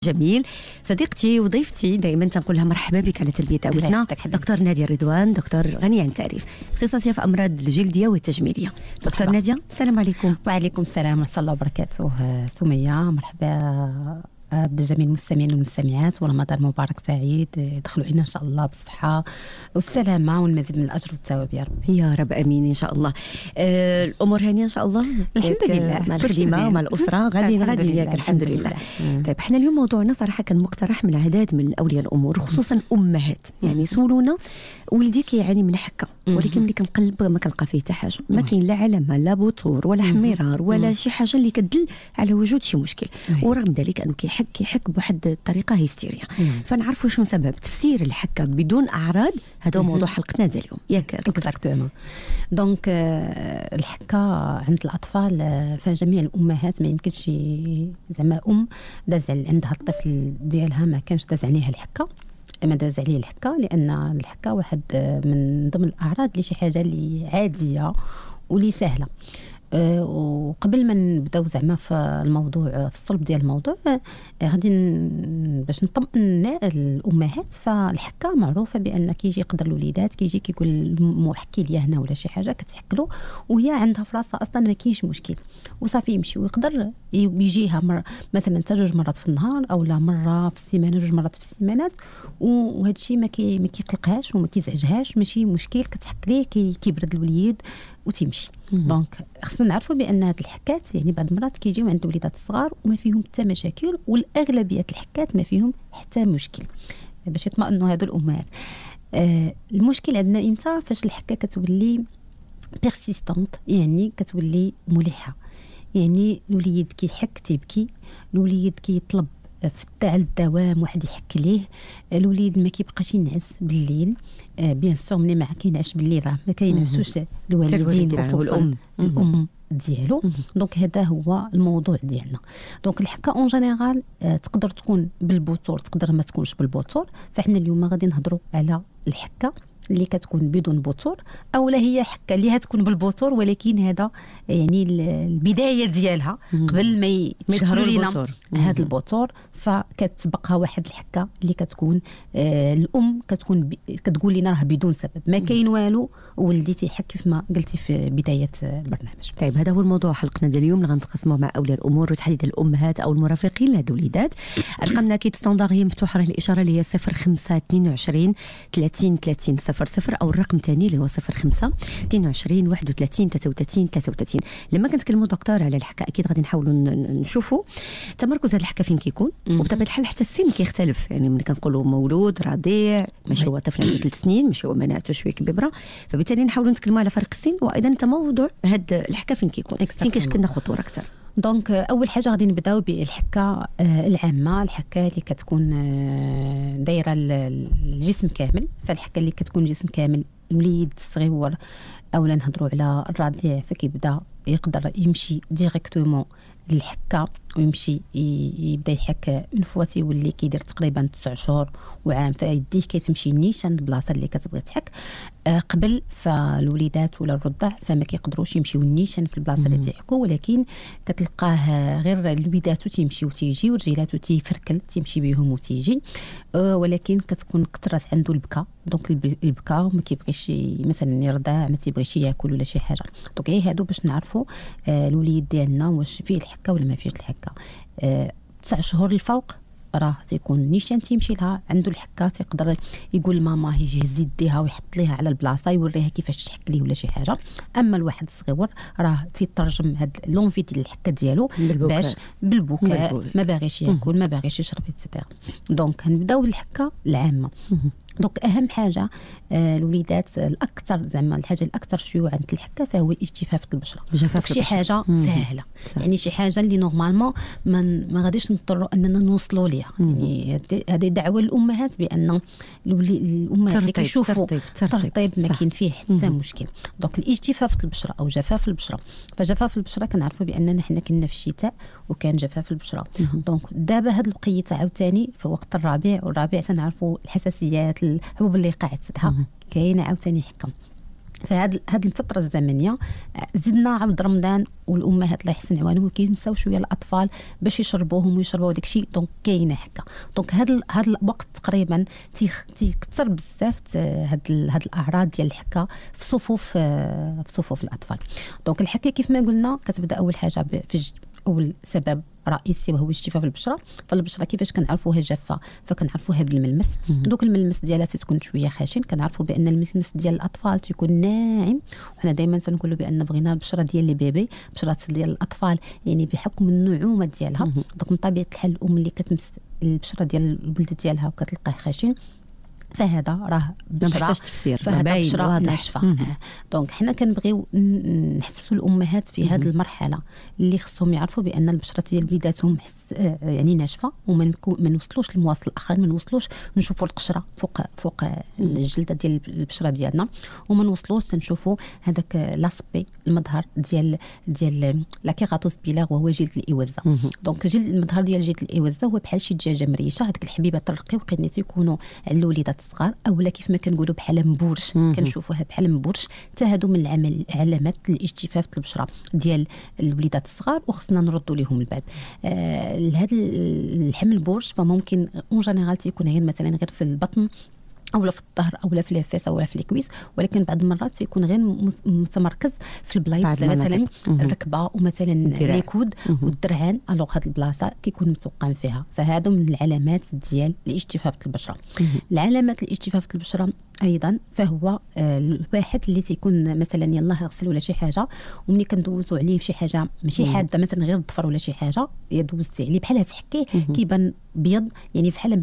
جميل. صديقتي وضيفتي دائما تنقول لها مرحبا بك على تلبية دعوتنا، دكتور نادية رضوان، دكتور غنية عن التعريف، اختصاصية في أمراض الجلدية والتجميلية. دكتور نادية، السلام عليكم. وعليكم السلام ورحمة الله وبركاته. سمية، مرحبا بجميع المستمعين والمستمعات، ورمضان مبارك سعيد، يدخلوا علينا ان شاء الله بالصحه والسلامه والمزيد من الاجر والثواب يا رب. يا رب امين ان شاء الله. الامور هانيه ان شاء الله الحمد لله، مع الخدمه ومع الاسره غادي ياك الحمد لله. طيب احنا اليوم موضوعنا صراحه كان مقترح من عدد من اولياء الامور، خصوصا امهات، يعني سولونا ولدي كيعاني من حكه، ولكن ملي كنقلب ما كنلقى فيه حتى حاجه، ما كاين لا علامه لا بثور ولا احمرار ولا شي حاجه اللي كتدل على وجود شي مشكل، ورغم ذلك انه كيحك بواحد الطريقه هيستيريا. فنعرفوا شنو سبب تفسير الحكه بدون اعراض. هذا هو موضوع حلقتنا ديال اليوم ياك اكزاكتومون. دونك الحكه عند الاطفال، فجميع الامهات ما يمكنش زعما داز عندها الطفل ديالها ما كانش داز عليها الحكه، ما داز عليه الحكه، لان الحكه واحد من ضمن الاعراض اللي شي حاجه اللي عاديه واللي سهله. وقبل ما نبداو زعما في الموضوع في الصلب ديال الموضوع، غادي باش نطمئن الامهات، فالحكه معروفه بان كيجي يقدر الوليدات كيجي كيقول المو حكي لي هنا ولا شي حاجه كتحكلو وهي عندها في راسها اصلا ما كاينش مشكل وصافي يمشي، ويقدر يجيها مثلا حتى 2 مرات في النهار او لا مره في السيمانه 2 مرات في السيمانات، وهذا الشيء ما كيقلقهاش وما كيزعجهاش، ماشي مشكل، كتحك ليه كيبرد الوليد وتمشي. دونك خصنا نعرفوا بان هاد الحكات يعني بعض المرات كيجيو عند الوليدات الصغار وما فيهم حتى مشاكل، والاغلبيه الحكات ما فيهم حتى مشكل، باش يطمئنوا هادو الامهات. المشكل عندنا امتى؟ فاش الحكه كتولي بيرسيستونت، يعني كتولي ملحه، يعني الوليد كيحك تيبكي، الوليد كيطلب في تاع الدوام واحد يحك ليه، الوليد ما كيبقاش ينعس بالليل. بيان سور ملي ما كينعش بالليل راه ما كينعسوش الوالدين خصوصا الام ديالو. دونك هذا هو الموضوع ديالنا. دونك الحكه اون جينيرال تقدر تكون بالبوتور، تقدر ما تكونش بالبوتور، فاحنا اليوم غادي نهضروا على الحكه اللي كتكون بدون بوتور، او لا هي حكه اللي هتكون بالبوتور ولكن هذا يعني البدايه ديالها قبل ما يظهروا لنا هذا البوتور، فكتبقى واحد الحكه اللي كتكون الام كتقول لنا راه بدون سبب، ما كاين والو، ولدي تيحك كيف ما قلتي في بدايه البرنامج. طيب هذا هو الموضوع حلقتنا ديال اليوم اللي غنتقاسموا مع اولياء الامور وتحديدا الامهات او المرافقين لهاد الوليدات. ارقامنا اكيد ستاندار هي مفتوحه للاشاره اللي هي 05 22 30 30 00 او الرقم الثاني اللي هو 05 22 31 33 33. لما كنتكلموا دكتور على الحكه اكيد غادي نحاولوا نشوفوا تمركز هذه الحكه فين كيكون، وبطبيعه الحال حتى السن كيختلف، يعني ملي كنقولوا مولود رضيع ماشي هو طفل عنده 3 سنين، ماشي هو مناعته شويه كبيره، فبالتالي نحاولوا نتكلموا على فرق السن، وايضا انت موضوع هاد الحكه فين كيكون، فين كيشكل لنا خطوره اكثر. دونك اول حاجه غادي نبداو بالحكه العامه، الحكه اللي كتكون دايره الجسم كامل. فالحكه اللي كتكون الجسم كامل، الوليد الصغير اولا نهضروا على الرضيع، فكيبدا يقدر يمشي ديريكتومون للحكه ويمشي يبدا يحك اون فوا تيولي كيدير تقريبا 9 شهور وعام، فيديه كتمشي نيشان البلاصه اللي كتبغي تحك. قبل فالوليدات ولا الرضع فما كيقدروش يمشيو نيشان في البلاصه اللي تيحكوا، ولكن كتلقاه غير الوليدات تيمشيو تيجي ورجيلاتو تيفركل تيمشي بهم وتيجي، ولكن كتكون قطرات عنده البكا. دونك البكا ما كيبغيش مثلا يرضع، ما تيبغيش ياكل ولا شي حاجه. دونك هي هادو باش نعرفوا الوليد ديالنا واش فيه الحكه ولا ما فيهش الحكه. 9 شهور الفوق راه تيكون نيشان تيمشي لها عنده الحكه، تيقدر يقول ماما هيجي يهز يديها ويحط ليها على البلاصه يوريها كيفاش تحك ليه ولا شي حاجه. اما الواحد الصغير راه تيترجم هاد لونفي ديال الحكه ديالو باش بالبكاء، ما باغيش ياكل، ما باغيش يشرب ايتترا. دونك نبداو بالحكه العامه. دونك اهم حاجه الوليدات الاكثر زعما الحاجه الاكثر شيوعا عند الحكه فهو اجتفاف البشره. شي حاجه سهله، يعني شي حاجه اللي نورمالمون ما غاديش نضطروا اننا نوصلوا ليها. يعني هذه دعوه للامهات بان الامهات اللي كيشوفوا ترطيب ما كاين فيه حتى مشكل. دونك الاجتفاف البشره او جفاف البشره، فجفاف البشره كنعرفوا باننا حنا كنا في الشتاء وكان جفاف البشره. دونك دابا هاد الوقيته عاوتاني في وقت الربيع، والربيع تنعرفوا الحساسيات الحبوب اللي قاعد تسدها كاينه عاوتاني حكم. فهاد الفتره الزمنيه زدنا عبد رمضان والامهات الله يحسن عوانهم كينساو شويه الاطفال باش يشربوهم ويشربوا داكشي. دونك كاينه حكا. دونك هاد الوقت تقريبا تيكثر بزاف هاد الاعراض ديال الحكا في صفوف الاطفال. دونك الحكا كيف ما قلنا كتبدا اول حاجه اول سبب رئيسي وهو اجتفاف البشره. فالبشره كيفاش كنعرفوها جافه؟ فكنعرفوها بالملمس. دوك الملمس ديالها تكون شويه خشن. كنعرفوا بان الملمس ديال الاطفال تيكون ناعم. وحنا دائما تنقولوا بان بغينا البشره ديال البيبي، بشره ديال الاطفال يعني بحكم النعومه ديالها. دوك من طبيعه الحال الام اللي كتمس البشره ديال الولد ديالها وكتلقاه خشن، فهذا راه ما محتاجش تفسير، فهذا بشره ناشفه. دونك حنا كنبغيو نحسسوا الامهات في هذه المرحله اللي خصهم يعرفوا بان البشره ديال وليداتهم يعني ناشفه، وما نوصلوش للمواصل الاخرين، ما نوصلوش نشوفوا القشره فوق الجلده ديال البشره ديالنا، وما نوصلوش تنشوفوا هذاك لاسبي المظهر ديال لا كيغاتوس بيلاغ وهو جلد الاوزه. دونك المظهر ديال جلد الاوزه هو بحال شي دجاجه مريشه، هذيك الحبيبه الرقيق اللي تيكونوا على الوليدات الصغار اولا كيف ما كنقولوا بحال مبورش، كنشوفوها بحال مبورش. حتى هادو من علامات الاجتفاف البشره ديال الوليدات الصغار وخصنا نردوا لهم البال. هذا الحمل بورش فممكن اون جينيرال تيكون غير في البطن اولا في الظهر اولا في الفاس اولا في الكويس، ولكن بعض المرات تيكون غير متمركز في البلايص مثلا الركبه ومثلا اليكود والدرعان. الوغ هاد البلاصه كيكون متوقع فيها. فهذا من العلامات ديال الاجتفاف البشره. العلامات الاجتفاف البشره ايضا فهو الواحد اللي تيكون مثلا يلاه غسل ولا شي حاجه، وملي كندوزو عليه شي حاجه ماشي حاده مثلا غير الضفر ولا شي حاجه دوزتي عليه بحال تحكيه كيبان بيض، يعني بحال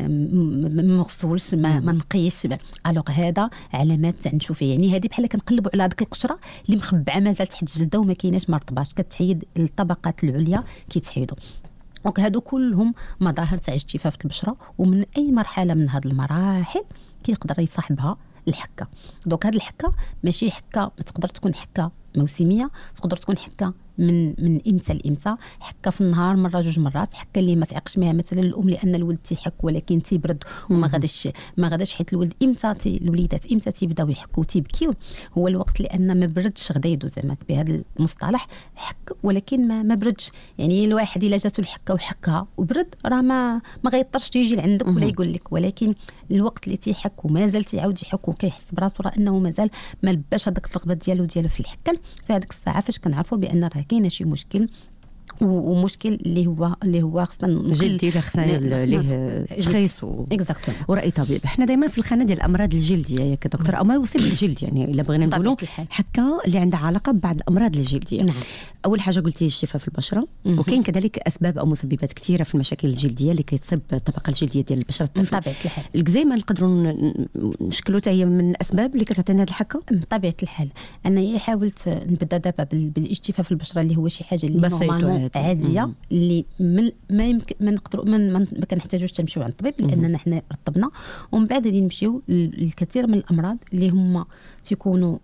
باين مغسولش ما نقيش. الوغ هذا علامات تنشوف فيه، يعني هذه بحال كنقلبوا على ديك القشره اللي مخبعه مازال تحت الجلده وما كايناش ما رطباش، كتحيد الطبقات العليا كيتحيدوا. دونك هادو كلهم مظاهر تاع اجتفاف البشره، ومن اي مرحله من هاد المراحل كيقدر يصاحبها الحكه. دونك هاد الحكه ماشي حكه، تقدر تكون حكه موسميه، تقدر تكون حكه من امتى لامتى، حكه في النهار مره جوج مرات، حكه اللي ما تعيقش بها مثلا الام لان الولد تيحك ولكن تيبرد وما غاداش حيت الولد الوليدات امتى تيبداو يحكوا تيبكيو هو الوقت لان ما بردش غدا يدو زعما بهذا المصطلح حك ولكن ما بردش. يعني الواحد الا جاتو الحكه وحكها وبرد راه ما غيضطرش تيجي لعندك ولا يقول لك، ولكن الوقت اللي تيحك ومازال تيعاود يحك وكيحس براسو راه انه مازال ما لباش هذاك الرغبه ديالو في الحكه، في هذيك الساعه فاش كنعرفوا بان راه كاينه شي مشكل، ومشكل اللي هو خصنا جلدي خصنا ليه تشخيص ورأي طبيب. حنا دائما في الخانه ديال الامراض الجلديه ياك دكتور، او ما يوصل بالجلد، يعني الا بغينا نقولوا حكه اللي عندها علاقه ببعض الامراض الجلديه. نعم. اول حاجه قلتي اجتفاف البشره، وكاين كذلك اسباب او مسببات كثيره في المشاكل الجلديه اللي كتصيب الطبقه الجلديه ديال البشره الطفل. بطبيعه الحال الكزيما نقدروا نشكلوا حتى هي من الاسباب اللي كتعطينا هذه الحكه. بطبيعه الحال انا حاولت نبدا دابا بالاجتفاف البشره اللي هو شي حاجه اللي نورمالمون عاديه اللي ما يمكن ما نقدروا ما كنحتاجوش تمشيو عند الطبيب لاننا حنا رطبنا، ومن بعد غادي نمشيو للكثير من الامراض اللي هما تيكونوا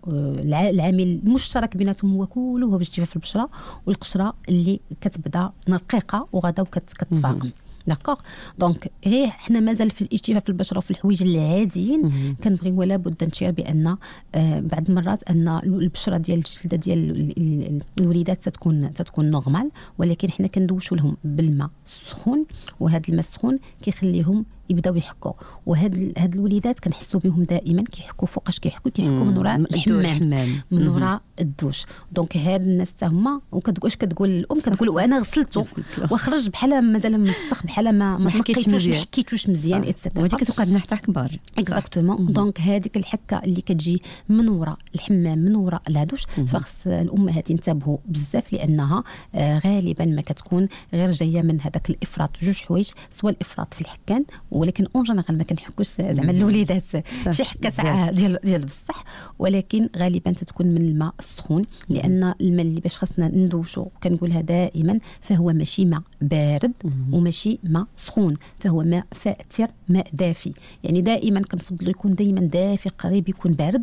العامل المشترك بيناتهم هو كله هو اجتفاف البشره والقشره اللي كتبدا رقيقه وغدا كتفاقم. داكوغ. دونك حنا مازال في الاجتفاف البشره وفي الحوايج العاديين كنبغي ولا بد نشير بان بعض المرات ان البشره ديال الجلده ديال الوليدات تتكون نورمال، ولكن حنا كندوشوا لهم بالماء السخون، وهذا الماء السخون كيخليهم يبداو يحكوا. وهاد الوليدات كنحسوا بهم دائما كيحكوا فوقاش كيحكوا من وراء الحمام من وراء الدوش. دونك هاد الناس حتى هما وكتقولش كتقول الام كتقول وانا غسلته وخرج بحال مازال مسخ بحال ما حكيتوش مزيان اتسيتيرا، وهذيك كتوقع لنا حتى كبار. اكزاكتومون. دونك هذيك الحكه اللي كتجي من وراء الحمام من وراء العدوش فخص الامهات ينتبهوا بزاف لانها غالبا ما كتكون غير جايه من هذاك الافراط. جوج حوايج، سواء الافراط في الحكان، ولكن اون جينيرال ما كنحكوش زعما الوليدات شي حكه ساعه ديال بصح، ولكن غالبا تتكون من الماء السخون، لان الماء اللي باش خاصنا ندوشو كنقولها دائما فهو ماشي ماء بارد وماشي ماء سخون، فهو ماء فاتر ماء دافي. يعني دائما كنفضل يكون دائما دافي قريب يكون بارد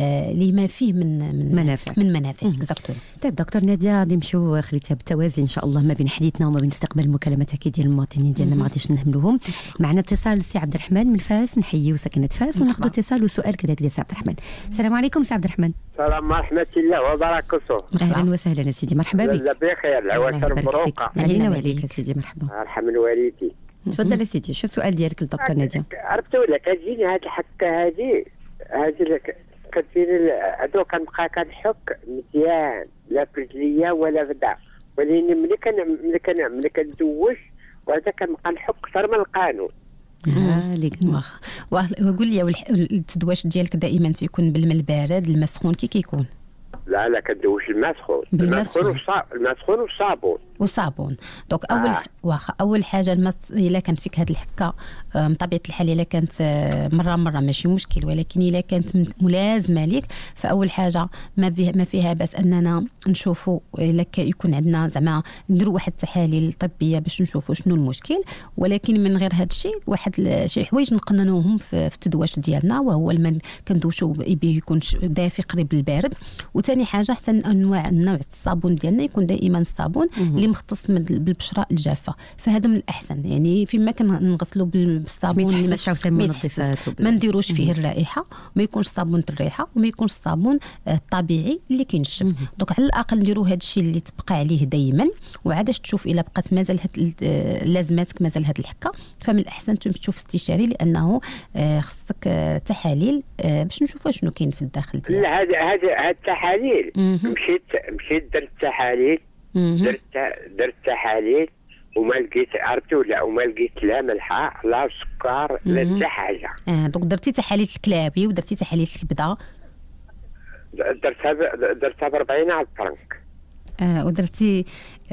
لما فيه من منافع. اكزاكتومون. طيب دكتور ناديه غادي نمشيو خليتها بالتوازي ان شاء الله ما بين حديثنا وما بين استقبال المكالمات اكيد ديال المواطنين ديالنا، ما غاديش نهملوهم. معنا اتصال اتصال سي عبد الرحمن من فاس، نحيي ساكنه فاس وناخذ اتصال وسؤال كذلك ديال سي عبد الرحمن. السلام عليكم سي عبد الرحمن. السلام ورحمة الله وبركاته. اهلا وسهلا سيدي، مرحبا بك. لله بخير، العواشر مبروكه علينا وعليك سيدي، مرحبا. ارحم الوالدين. تفضل سيدي، شو السؤال ديالك للدكتور ناديه؟ عرفت ولا كتجيني هاد الحكه هادي كدير هادو كنبقى كنحك مزيان لا في رجليا ولا بدا، ولكن ملي كندوش وهذا كنبقى نحك اكثر من القانون. وقول لي التدواش ديالك دائما تيكون بالماء البارد الماء السخون كيكون؟ لا كندوش الماء سخون والصابون. دونك اول حاجه الا كان فيك هذه الحكه بطبيعه الحال الا كانت مره ماشي مشكل، ولكن الا كانت ملازمه ليك فاول حاجه ما فيها باس اننا نشوفوا الا يكون عندنا زعما نديروا واحد التحاليل طبيه باش نشوفوا شنو المشكل. ولكن من غير هذا الشيء واحد شي حوايج نقننوهم في التدواش ديالنا، وهو الماء كندوشوا به يكون دافي قريب للبارد. وثاني حاجه حتى النوع الصابون ديالنا يكون دائما الصابون اللي مختص بالبشره الجافه، فهذا من الاحسن. يعني فيما كنغسلوا بالصابون اللي ما نديروش فيه الرائحه، ما يكونش صابون الريحه وما يكونش الصابون الطبيعي اللي كينشف. دونك على الاقل نديروا هذا الشيء اللي تبقى عليه دائما، وعادش تشوف الا بقات مازال لازماتك مازال هذه الحكه، فمن الاحسن تشوف استشاري، لانه خصك تحاليل باش نشوفوا شنو كاين في الداخل ديالك. هذا التحاليل مشيت درت تحاليل، درت تحاليل وما لقيت، عرفتي ولا وما لقيت لا ملحه لا سكر لا حتى حاجه. دونك درتي تحاليل الكلابي ودرتي تحاليل الكبده؟ درتها ب 40 فرنك. ودرتي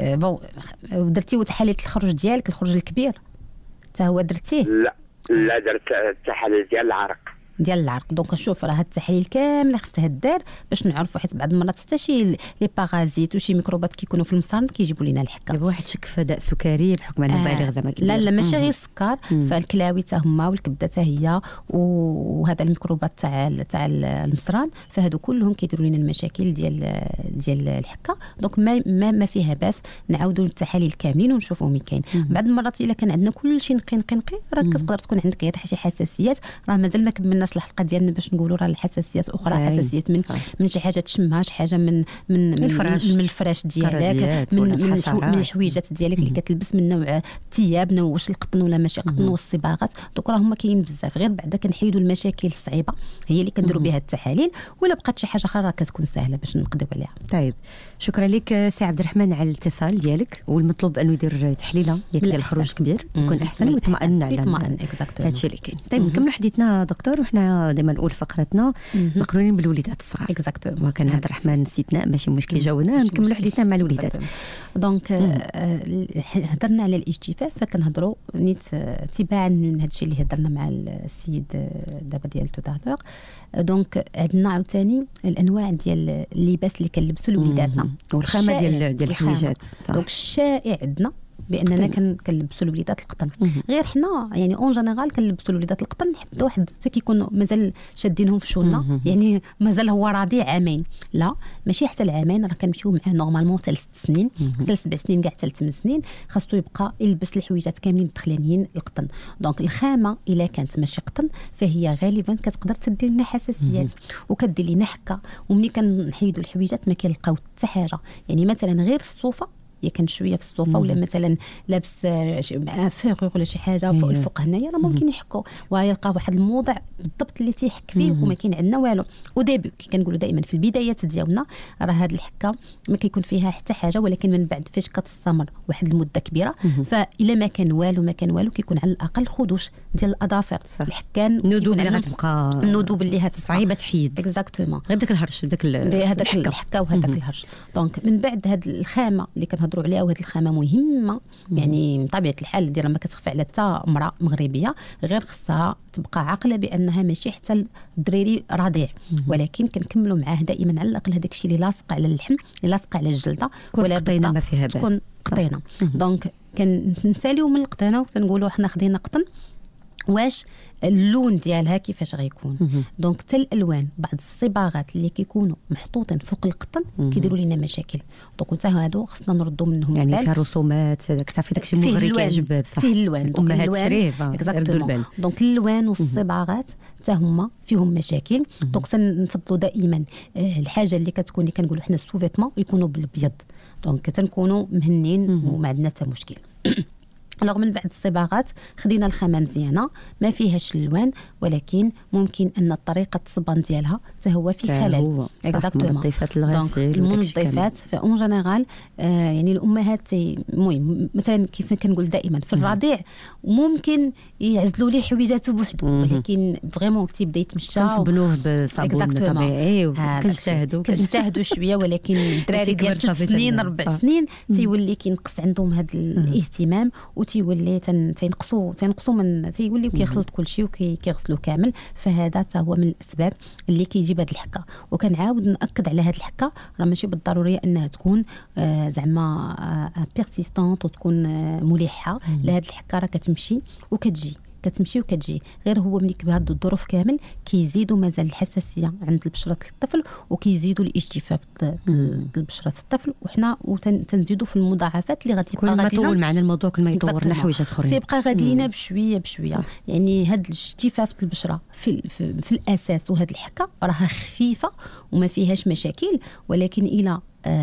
ودرتي تحاليل الخروج ديالك، الخروج الكبير حتى هو درتيه؟ لا درت التحاليل ديال العرق. دونك شوف راه هاد التحاليل كامله خصها دار باش نعرفوا، حيت بعض المرات حتى شي لي باغازيت وشي ميكروبات كيكونوا في المصارن كيجيبوا لنا الحكه. دابا واحد شك في داء سكري بحكم انه بالغ زعما كبير. لا ماشي غير السكر، فالكلاوي حتى هما والكبده حتى هي، وهذا الميكروبات تاع المصران، فهادو كلهم كيديروا لنا المشاكل ديال الحكه. دونك ما فيها باس نعاودوا التحاليل كاملين ونشوفوا وين كاين. بعض المرات الا كان عندنا كلشي نقي راه كتقدر تكون عندك غير شي حساسيات، راه مازال ما كملناش الحلقه ديالنا باش نقولوا راه الحساسيات اخرى، حساسيات من شي حاجه تشمها، شي حاجه من الفراش ديالك، من الحويجات ديالك اللي كتلبس، من نوع الثياب، واش القطن ولا ماشي قطن، والصباغات. دوك راه هما كاينين بزاف، غير بعدا كنحيدوا المشاكل الصعيبه هي اللي كنديروا بها التحاليل، ولا بقات شي حاجه اخرى راه كتكون سهله باش نقضيو عليها. طيب شكرا لك سي عبد الرحمن على الاتصال ديالك، والمطلوب انه يدير تحليله ياك ديال الخروج كبير يكون احسن ويطمئن على هادشي اللي كاين. طيب نكملوا حديثنا دكتور، وحنا دائما نقول فقرتنا مقرونين بالوليدات الصغار. وكان عبد الرحمن استثناء ماشي مشكل، جاوبنا. نكملوا حديثنا مع الوليدات. دونك هضرنا على الاجتفاف، فكنهضروا نيت تباعا من هذا الشيء اللي هضرنا مع السيد دابا ديال توتالور. دونك عندنا عاوتاني الانواع ديال اللباس اللي كنلبسوا لوليداتنا والخامه ديال الحويجات. دونك الشائع عندنا باننا كنلبسوا الوليدات القطن. غير حنا يعني اون جينيرال كنلبسوا الوليدات القطن حتى واحد حتى كيكونوا مازال شادينهم في شونا، يعني مازال هو رضيع عامين، لا ماشي حتى العامين، راه كنمشيو معاه نورمالمون حتى 6 سنين حتى 7 سنين، كاع حتى 8 سنين خاصو يبقى يلبس الحويجات كاملين الدخلانيين القطن. دونك الخامه الا كانت ماشي قطن فهي غالبا كتقدر تدير لنا حساسيات وكدير لنا حكه، وملي كنحيدوا الحويجات ما كنلقاو حتى حاجه. يعني مثلا غير الصوفه كان شويه في الصوفه ولا مثلا لابس فيغور ولا شي حاجه فوق هنايا، راه ممكن يحكوا ويلقى واحد الموضع بالضبط اللي تيحك فيه وما كاين عندنا والو. ودابا كي كنقولوا دائما في البدايات ديالنا راه هذه الحكه ما كيكون فيها حتى حاجه، ولكن من بعد فاش كتستمر واحد المده كبيره فالا ما كان والو كيكون على الاقل خدوش ديال الاظافر الحكان، الندوب اللي غتبقى، الندوب اللي صعيبه تحيد اكزاكتومون، غير داك الهرش داك هذاك الحكه وهذاك الهرش. دونك من بعد هاد الخامه اللي كنهضروا عليها، وهاد الخامه مهمه يعني من طبيعه الحال ديالها ما كتخفى على حتى امراه مغربيه، غير خصها تبقى عاقله بانها ماشي حتى الدريري رضيع، ولكن كنكملوا معاه دائما على الاقل هذاك الشيء اللي لاصق على اللحم، اللي لاصق على الجلده، ولا قطينه ما فيها باس تكون قطينه. دونك كنساليو من القطينه وتنقولوا حنا خدينا قطن واش اللون ديالها كيفاش غيكون. دونك حتى الالوان بعض الصباغات اللي كيكونوا محطوطين فوق القطن كيديروا لنا مشاكل. دونك حتى هادو خصنا نردوا منهم يعني فيها رسومات تعرفي داكشي مغري كيعجب بصح فيه الالوان الامهات تشريه اكزاكتومون. دونك الالوان والصباغات حتى هما فيهم مشاكل. دونك تنفضلوا دائما الحاجه اللي كتكون اللي كنقولوا حنا السوفيتمون يكونوا بالابيض. دونك تنكونوا مهنين وما عندنا حتى مشكل. رغم من بعد الصباغات خدينا الخامه مزيانه ما فيهاش الالوان، ولكن ممكن ان طريقه الصبان ديالها حتى هو في خلل. اكزاكتومون منظفات الغسيل المنظفات فاون جينيرال يعني الامهات المهم مثلا كيف كنقول دائما في الرضيع ممكن يعزلوا ليه حويجاته بوحدو، ولكن فريمون تيبدا يتمشى كنصبنوه بصابون طبيعي وكنجتهدوا شويه. ولكن الدراري ديال 3 سنين 4 سنين تيولي كينقص عندهم هذا الاهتمام وتيولي تينقصوا من تيولي كيخلط كل شيء وكيغسلوا كامل. فهذا حتى هو من الاسباب اللي كيجيب هذه الحكه. وكنعاود ناكد على هذه الحكه راه ماشي بالضروريه انها تكون زعما بيرسيستونط وتكون ملحه. لا، هذه الحكه راه كتمشي وكتجي غير هو ملي بهاد الظروف كامل كيزيدوا مازال الحساسيه عند البشره الطفل وكيزيدوا الاجتفاف البشره الطفل. وحنا تنزيدوا في المضاعفات اللي غادي كل ما طول معنا الموضوع كل ما يطورنا حويجات اخرين تيبقى غادي لينا بشويه يعني هاد الاجتفاف البشره في الاساس وهاد الحكه راها خفيفه وما فيهاش مشاكل. ولكن الى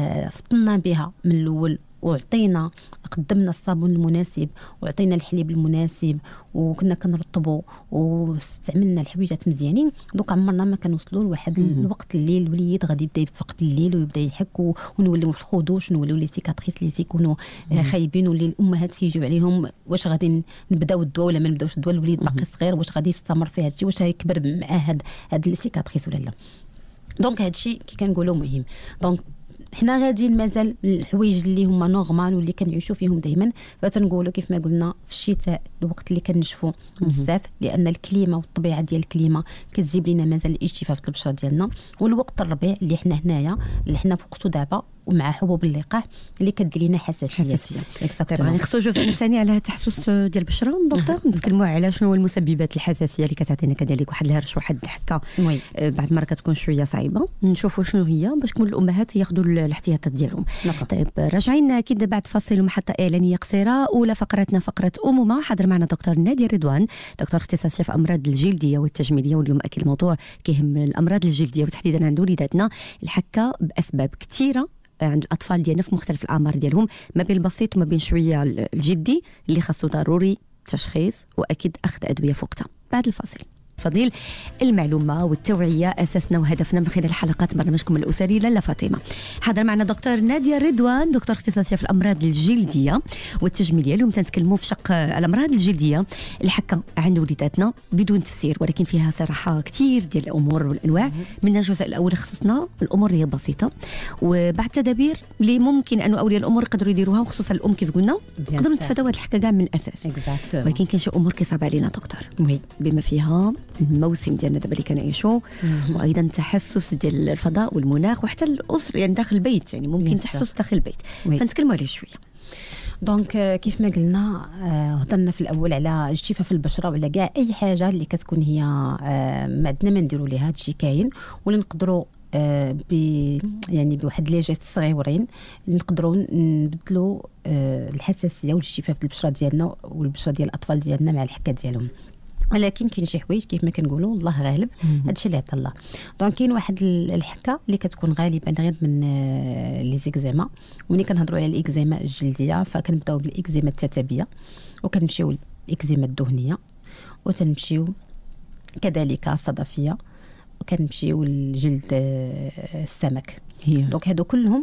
فطنا بها من الاول وعطينا قدمنا الصابون المناسب وعطينا الحليب المناسب وكنا كنرطبوا واستعملنا الحويجات مزيانين، دوك عمرنا ما كنوصلوا لواحد الوقت اللي الوليد غادي يبدا يفق بالليل ويبدا يحك ونوليو الخدوش نوليو لي سيكاتريس اللي تيكونوا خايبين واللي الامهات كيجيو عليهم واش غادي نبداو الدواء ولا ما نبداوش الدواء. الوليد باقي صغير واش غادي يستمر في هادشي واش غيكبر مع هاد السيكاتريس ولا لا. دونك هادشي كي كنقولوا مهم. دونك حنا غاديين مازال الحوايج اللي هما نورمال واللي كنعيشوا فيهم دائما. فتنقولوا كيف ما قلنا في الشتاء الوقت اللي كنشفوا بزاف لان الكليمه والطبيعه ديال الكليمه كتجيب لنا مازال الاجتفاف البشره ديالنا. والوقت الربيع اللي حنا هنايا اللي حنا في وقته دابا ومع حبوب اللقاح اللي كدير لنا حساسيه. يعني خصو جزء الثاني على التحسس ديال البشره دكتور نتكلموا على شنو هو المسببات الحساسيه اللي كتعطينا كذلك واحد الهرش واحد الحكه بعد المره كتكون شويه صعيبه. نشوفوا شنو هي باش كل الامهات ياخذوا الاحتياطات ديالهم. طيب راجعين اكيد بعد فاصل ومحطه اعلانيه قصيره. اولى فقرتنا فقره امومه. حاضر معنا دكتور نادية رضوان دكتور اختصاصيه في امراض الجلديه والتجميليه. واليوم اكيد الموضوع كيهم الامراض الجلديه وتحديدا عند وليداتنا الحكه باسباب كثيره عند الاطفال ديالنا في مختلف الاعمار ديالهم ما بين البسيط وما بين شويه الجدي اللي خاصو ضروري تشخيص واكيد اخذ ادويه في وقتها. بعد الفاصل فضيل المعلومه والتوعيه اساسنا وهدفنا من خلال حلقات برنامجكم الاسري لاله فاطمه. حاضر معنا دكتور نادية رضوان دكتور اختصاصيه في الامراض الجلديه والتجميليه. اليوم تنتكلموا في شق الامراض الجلديه الحكه عند وليداتنا بدون تفسير ولكن فيها صراحه كثير ديال الامور والانواع. من الجزء الاول خصصنا الامور اللي هي بسيطه وبعد تدابير اللي ممكن انه اولياء الامور يقدروا يديروها وخصوصا الام كيف قلنا نقدروا نتفاداوا هذه الحكه كاع من الاساس. ولكن كاين شي امور كيصعب علينا دكتور بما فيها الموسم ديالنا دابا اللي كنعيشوا وايضا تحسس ديال الفضاء والمناخ وحتى الاسر يعني داخل البيت يعني ممكن تحسس داخل البيت فنتكلموا عليه شويه. دونك كيف ما قلنا هضرنا في الاول على اجتفاف البشره ولا كاع اي حاجه اللي كتكون هي ما عندنا ما نديروا ليها. هادشي كاين ولا نقدروا يعني بواحد لي جيست صغيورين نقدروا نبدلوا الحساسيه والاجتفاف البشره ديالنا والبشره ديال الاطفال ديالنا مع الحكه ديالهم. ولكن كاين شي حوايج كيف ما كنقولوا الله غالب هادشي اللي عطا الله. دونك كاين واحد الحكه اللي كتكون غالبا غير من لي زيكزيما. وملي كنهضروا على الاكزيما الجلديه فكنبداو بالاكزيما التتابيه وكنمشيو للاكزيما الدهنيه وتنمشيو كذلك الصدفيه وكنمشيو لجلد السمك. دونك هادو كلهم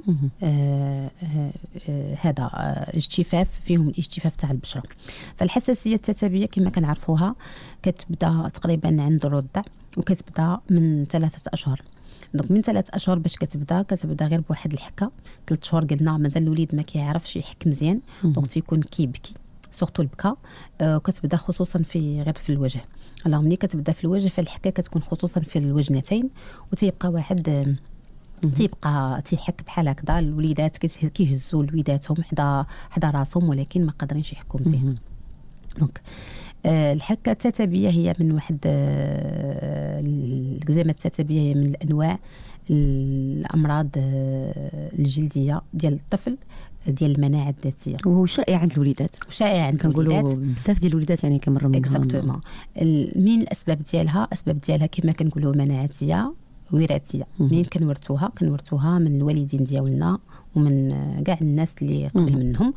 هذا اجتفاف فيهم الاجتفاف تاع البشره. فالحساسيه التتابيه كما كنعرفوها كتبدا تقريبا عند الرضع وكتبدا من 3 أشهر. دونك من 3 أشهر باش كتبدا غير بواحد الحكه. 3 شهور قلنا مازال الوليد ما كيعرفش يحك مزيان دونك تيكون كيبكي سورتو البكا. وكتبدا خصوصا غير في الوجه. alors ملي كتبدا في الوجه فالحكه كتكون خصوصا في الوجنتين وتيبقى واحد تيبقى تيحك بحال هكذا. الوليدات كيهزوا لويداتهم حدا راسهم ولكن ما قادرينش يحكوا مزيان. دونك الحكه التتابيه هي من واحد الإكزيما التتابيه هي من الانواع الامراض الجلديه ديال الطفل ديال المناعه الذاتيه، وهو شائع عند الوليدات. شائع عند كنقولوا بزاف ديال الوليدات يعني كمروا منها. اكزاكتومون. من الاسباب ديالها كما كنقولوا مناعتيه وراثيه. منين كنورثوها من الوالدين ديالنا ومن كاع الناس اللي قبل منهم.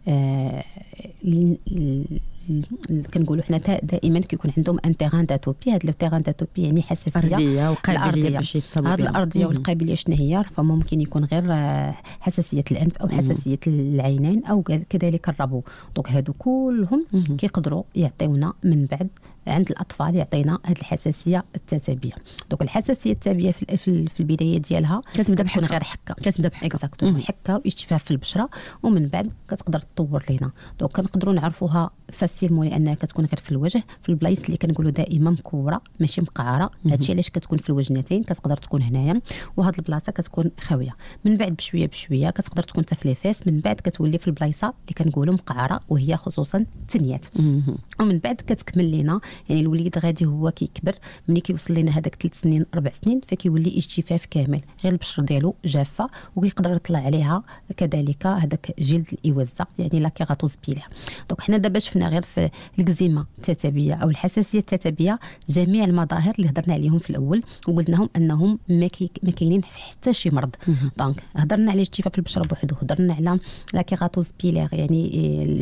كنقولوا حنا دائما كيكون عندهم ان تيران داتوبي. هاد لو تيران داتوبي يعني حساسيه ارضيه وقابليه باش يتصابوا هاد الارضيه والقابليه شنو هي؟ فممكن يكون غير حساسيه الانف او حساسيه العينين او كذلك الربو. دونك هادو كلهم كيقدروا يعطيونا من بعد عند الاطفال يعطينا هاد الحساسيه التتابيه. دونك الحساسيه التتابيه في البدايه ديالها كتبدا بحكه غير حكه، كتبدا بحكه اكزاكتومون حكه واجتفاف في البشره، ومن بعد كتقدر تطور لينا. دونك كنقدروا نعرفوها فاسيلمون لانها كتكون غير في الوجه، في البلايص اللي كنقولوا دائما مكوره ماشي مقعره. هادشي علاش كتكون في الوجنتين، كتقدر تكون هنايا وهاد البلاصه كتكون خاويه. من بعد بشويه بشويه كتقدر تكون حتى في ليفاس، من بعد كتولي في البلايصه اللي كنقولوا مقعره وهي خصوصا التنيات. ومن بعد كتكمل لينا يعني الوليد غادي هو كيكبر ملي كيوصل لنا هذاك 3 سنين 4 سنين فكيولي اجتفاف كامل، غير البشره ديالو جافه وكيقدر يطلع عليها كذلك هذاك جلد الاوزه يعني لا كيغاتوز بيلير. دونك حنا دابا شفنا غير في الكزيما التتابيه او الحساسيه التتابيه جميع المظاهر اللي هضرنا عليهم في الاول وقلناهم انهم ما كاينين في حتى شي مرض. دونك هضرنا على اجتفاف البشره بوحدو، هضرنا على لا كيغاتوز بيلير يعني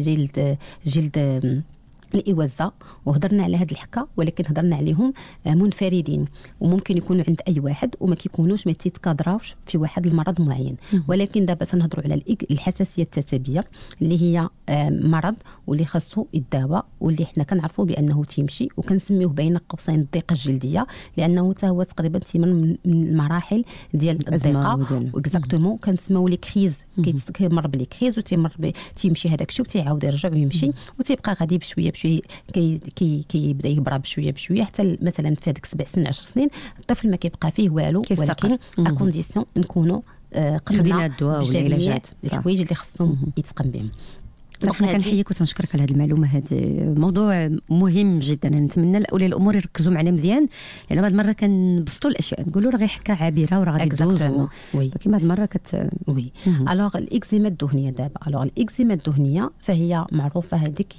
جلد الإوزة، وهضرنا على هاد الحكه ولكن هضرنا عليهم منفردين وممكن يكونوا عند اي واحد وما كيكونوش ما تيتكادراوش في واحد المرض معين. ولكن دابا تنهضروا على الحساسيه التتابيه اللي هي مرض واللي خاصو يداوى واللي حنا كنعرفوا بانه تيمشي وكنسميوه بين قوسين الضيقه الجلديه لانه حتى هو تقريبا تيمر من المراحل ديال الضيقه. اكزاكتومون كنسميوه لي كريز، كيمر بلي كريز وتيمر تيمشي هذاك الشيء وتيعاود يرجع ويمشي وتيبقى غادي بشويه بشويه كيبدا يبرى بشويه بشويه حتى مثلا في هذيك 7 سنين 10 سنين الطفل ما كيبقى فيه والو، ولكن اكونديسيون نكونوا قمنا الدواء والعلاجات الحوايج اللي خصهم يتقام بهم. حنا كنحييك وتنشكرك على هذه المعلومه. هذا موضوع مهم جدا، انا نتمنى الاولياء الامور يركزوا معنا مزيان لان بعض المره كنبسطوا الاشياء نقولوا راه غير حكه عابره وراه غادي تدوز، ولكن بعض المره وي. الوغ الاكزيما الدهنيه دابا، الوغ الاكزيما الدهنيه فهي معروفه هذيك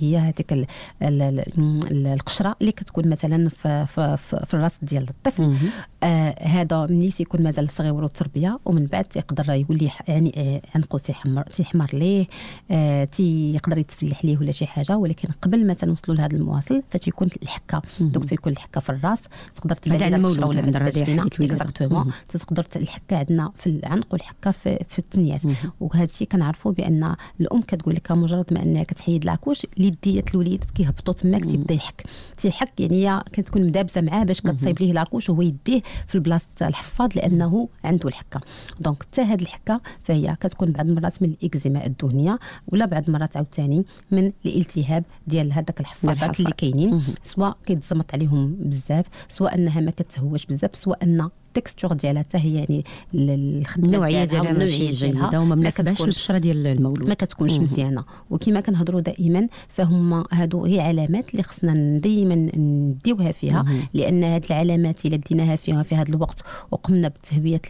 القشره اللي كتكون مثلا في الراس ديال الطفل. هذا ملي تيكون مازال صغير والتربيه ومن بعد تيقدر يولي يعني عنقو تيحمر ليه يقدر يتفلح ليه ولا شي حاجه، ولكن قبل ما تنوصلوا لهذا المواصل فتيكون الحكه. دوك تيكون الحكه في الراس تقدر تبان القشره ولا ما تبانش لينا. اكزاكتومون تقدر الحكه عندنا في العنق والحكه في الثنيات. وهذا الشيء كنعرفوا بان الام كتقول لك مجرد ما انها كتحيد لاكوش اليديات الوليد كيهبطوا تماك تيبدا تيحك يعني هي كتكون مدابزه معاه باش كتصايب ليه لاكوش وهو يديه في البلاصه الحفاض لانه عنده الحكه. دونك حتى هذه الحكه فهي كتكون بعض المرات من الاكزيما الدهنيه ولا بعض المرات عاوتاني من الالتهاب ديال هذاك الحفاضات اللي كاينين، سواء كيتزمط عليهم بزاف سواء انها ما كتهواش بزاف سواء ان التكستور ديالها حتى هي يعني النوعيه ديالها ماشي جيده وما مناسباش البشره ديال المولود، ما كتكونش مزيانه. وكما كنهضروا دائما فهم هادو هي علامات اللي خصنا دائما نديوها فيها لان هاد العلامات الا ديناها فيها في هذا الوقت وقمنا بتهويه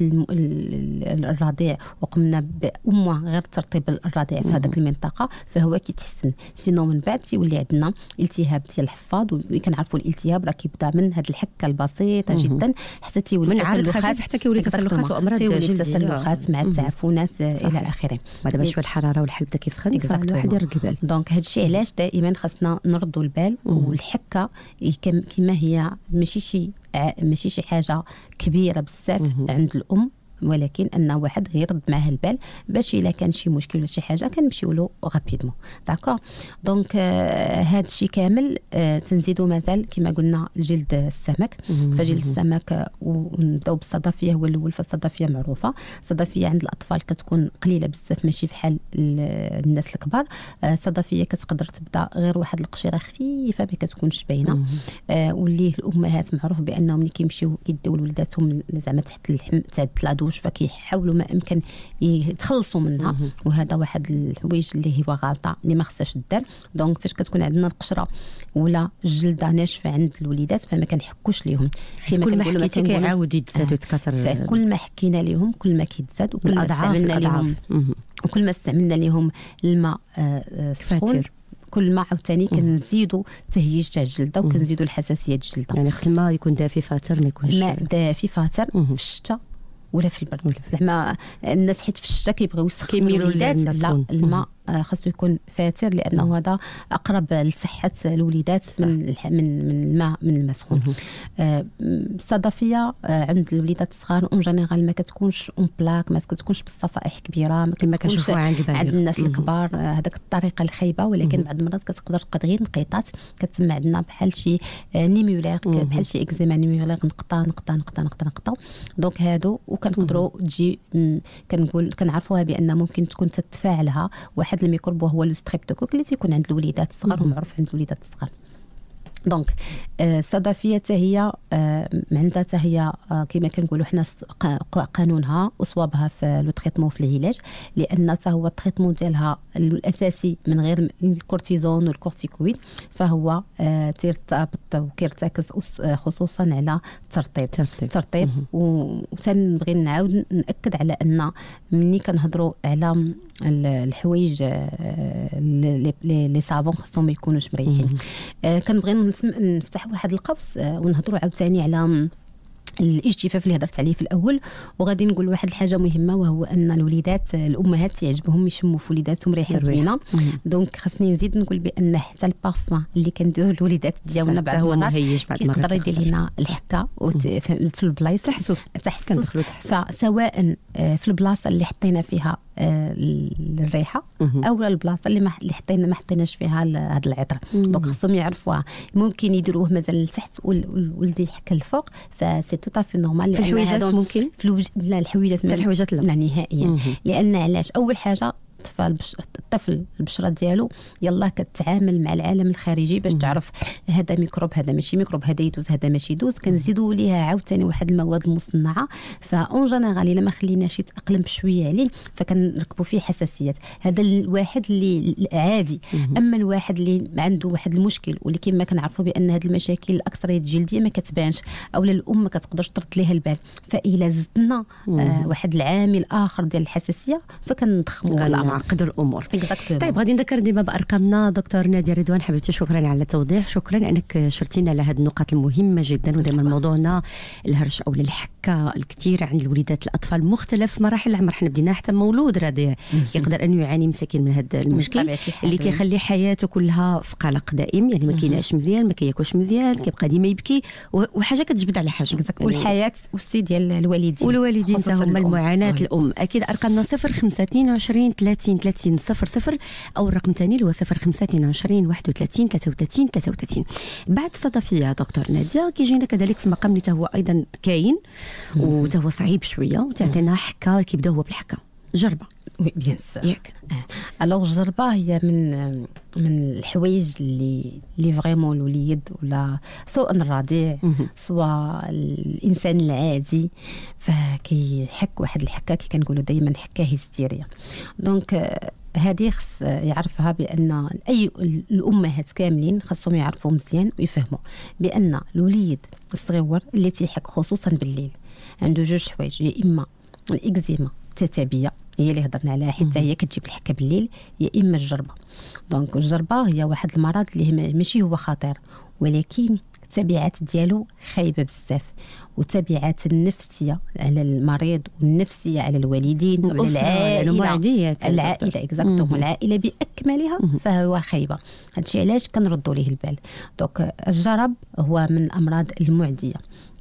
الرضيع وقمنا غير ترطيب الرضيع في هذاك المنطقه فهو كيتحسن. سينو من بعد تيولي عندنا التهاب ديال الحفاض وكنعرفوا الالتهاب راه كيبدا من هاد الحكه البسيطه جدا حتى تيولي تسلخات حتى كيولي تسلخات وامراض جلديه تسلخات مع التعفنات الى اخره. ودابا شويه الحراره والحلب بدا كيسخن الواحد يرد البال. دونك هذا الشيء علاش دائما خاصنا نردوا البال. والحكه كما هي ماشي شي حاجه كبيره بزاف عند الام، ولكن ان واحد غيرد معاه البال باش الا كان شي مشكل ولا شي حاجه كنمشيو له غابيدمون. داكور. دونك هذا الشيء كامل تنزيدوا مازال كما قلنا جلد السمك. فجلد السمك ونبداو بالصدفيه هو الاول. فالصدفيه معروفه، الصدفيه عند الاطفال كتكون قليله بزاف ماشي بحال الناس الكبار. الصدفيه كتقدر تبدا غير واحد القشيره خفيفه ما كتكونش باينه. واللي الامهات معروف بانهم ملي كيمشيو كيديو وليداتهم زعما تحت اللحم تحت لادوش يتزوج فكيحاولوا ما امكن يتخلصوا منها. وهذا واحد الحوايج اللي هو غلطه اللي ما خصهاش دار. دونك فاش كتكون عندنا القشره ولا الجلده ناشفه عند الوليدات فما كنحكوش ليهم، كل ما حكيتي كيعاود يتزاد ويتكاثر. فكل ما حكينا ليهم كل ما كيتزاد، وكل ما استعملنا ليهم وكل ما استعملنا ليهم الماء سخون كل ما عاوتاني كنزيدوا تهييج تاع الجلده وكنزيدوا الحساسيه ديال الجلده. يعني خص الماء يكون دافي فاتر، ما يكونش ماء دافي فاتر في الشتاء ولا في البرد. زعما الناس حيت في الشتاء كيبغيو يسخنوا الوليدات، لا الماء خاصو يكون فاتر لانه هذا اقرب لصحه الوليدات من الماء من الماء سخون. الصدفيه عند الوليدات الصغار اون جينيرال ما كتكونش اون بلاك، ما كتكونش بالصفائح كبيره، ما كنشوفوها عند الناس الكبار هذاك الطريقه الخيبه. ولكن بعض المرات كتقدر غير نقيطات كتسمى عندنا بحال شي نيمولير، بحال شي اكزيما نيمولير، نقطه نقطه نقطه نقطه نقطه. دونك هادو وكنقدروا تجي كنقول كنعرفوها بان ممكن تكون تتفاعلها واحد الميكروب وهو الستريبتوكوك اللي تيكون عند الوليدات الصغار ومعروف عند الوليدات الصغار. دونك الصدفيه هي عندها حتى هي كما كنقولوا حنا قانونها وصوابها في لو تريتمون في العلاج، لان حتى هو التريتمون ديالها الاساسي من غير الكورتيزون والكورتيكويد فهو تيرتبط وكيرتكز خصوصا على الترطيب. وتنبغي نعاود ناكد على ان ملي كنهضروا على الحوايج لي صابون خصهم ما يكونوش مريحين. كنبغي نفتح واحد القوس ونهضروا عاوتاني على الاجتفاف اللي هضرت عليه في الاول. وغادي نقول واحد الحاجه مهمه وهو ان الوليدات الامهات يعجبهم يشموا في وليداتهم ريحه زوينه. دونك خاصني نزيد نقول بان حتى البارفان اللي كنديروا الوليدات ديالنا بعض المرات يقدر يدير لنا الحكه في البلايص تحسس. فسواء في البلاصه اللي حطينا فيها الريحه او البلاصه اللي حطينا ما حطيناش فيها هذا العطر. دونك خصهم يعرفوها. ممكن يديروه مثلا لتحت ولدي يحك الفوق، فسي تو في نورمال. في الحويجات ممكن لا الحويجات لا نهائيا. لان علاش؟ اول حاجه الطفل البشره ديالو يلا كتعامل مع العالم الخارجي باش تعرف هذا ميكروب هذا ماشي ميكروب، هذا يدوز هذا ماشي يدوز. كنزيدوا ليها عاوتاني واحد المواد المصنعه، فاون جينيرال الا ما خليناش يتاقلم بشويه عليه فكنركبوا فيه حساسيات. هذا الواحد اللي عادي. اما الواحد اللي عنده واحد المشكل واللي كما كنعرفوا بان هذه المشاكل الاكثريه الجلديه ما كتبانش او الام ما كتقدرش ترد ليها البال، فإلا زدنا واحد العامل اخر ديال الحساسيه فكنضخموا نعقدوا الامور. طيب غادي نذكر ديما بارقامنا. دكتور ناديه رضوان حبيبتي شكرا على التوضيح، شكرا انك شرتينا على هذه النقاط المهمه جدا. ودائما موضوعنا الهرش او الحكه الكثير عند الوليدات الاطفال مختلف مراحل العمر. حنا بدينا حتى مولود رضيع يقدر انه يعاني مساكين من هذا المشكل اللي كيخلي حياته كلها في قلق دائم. يعني ما كيناش مزيان، ما كياكلش مزيان، كيبقى ديما يبكي وحاجه كتجبد على حاجه. والحياه والسي ديال الوالدين هما المعاناه الام. اكيد ارقامنا 0522 30 00 او الرقم الثاني اللي هو 0522 31 33 33. بعد الصدفيه دكتور ناديه كيجينا كذلك في مقام اللي هو ايضا كاين وهو صعيب شويه وتعطينا حكه كيبدا هو بالحكه جربه. بيان سور ياك. الوغ الجربه هي من الحوايج اللي فريمون الوليد ولا سواء الرضيع سواء الانسان العادي فكيحك واحد الحكه كي كنقولوا دائما حكه هستيريه. دونك هذه خص يعرفها بان اي الامهات كاملين خاصهم يعرفوا مزيان ويفهموا بان الوليد الصغير اللي تيحك خصوصا بالليل عنده جوج حوايج، يا اما الاكزيما التتابيه هي اللي هضرنا عليها حتى هي كتجيب الحكه بالليل، يا اما الجربه. دونك الجربه هي واحد المرض اللي ماشي هو خطير ولكن التبعات ديالو خايبه بزاف، والتبعات النفسيه على المريض والنفسيه على الوالدين وعلى العائله اكزاكتوم العائله باكملها فهو خايبه. هادشي علاش كنردوا ليه البال. دونك الجرب هو من الامراض المعديه.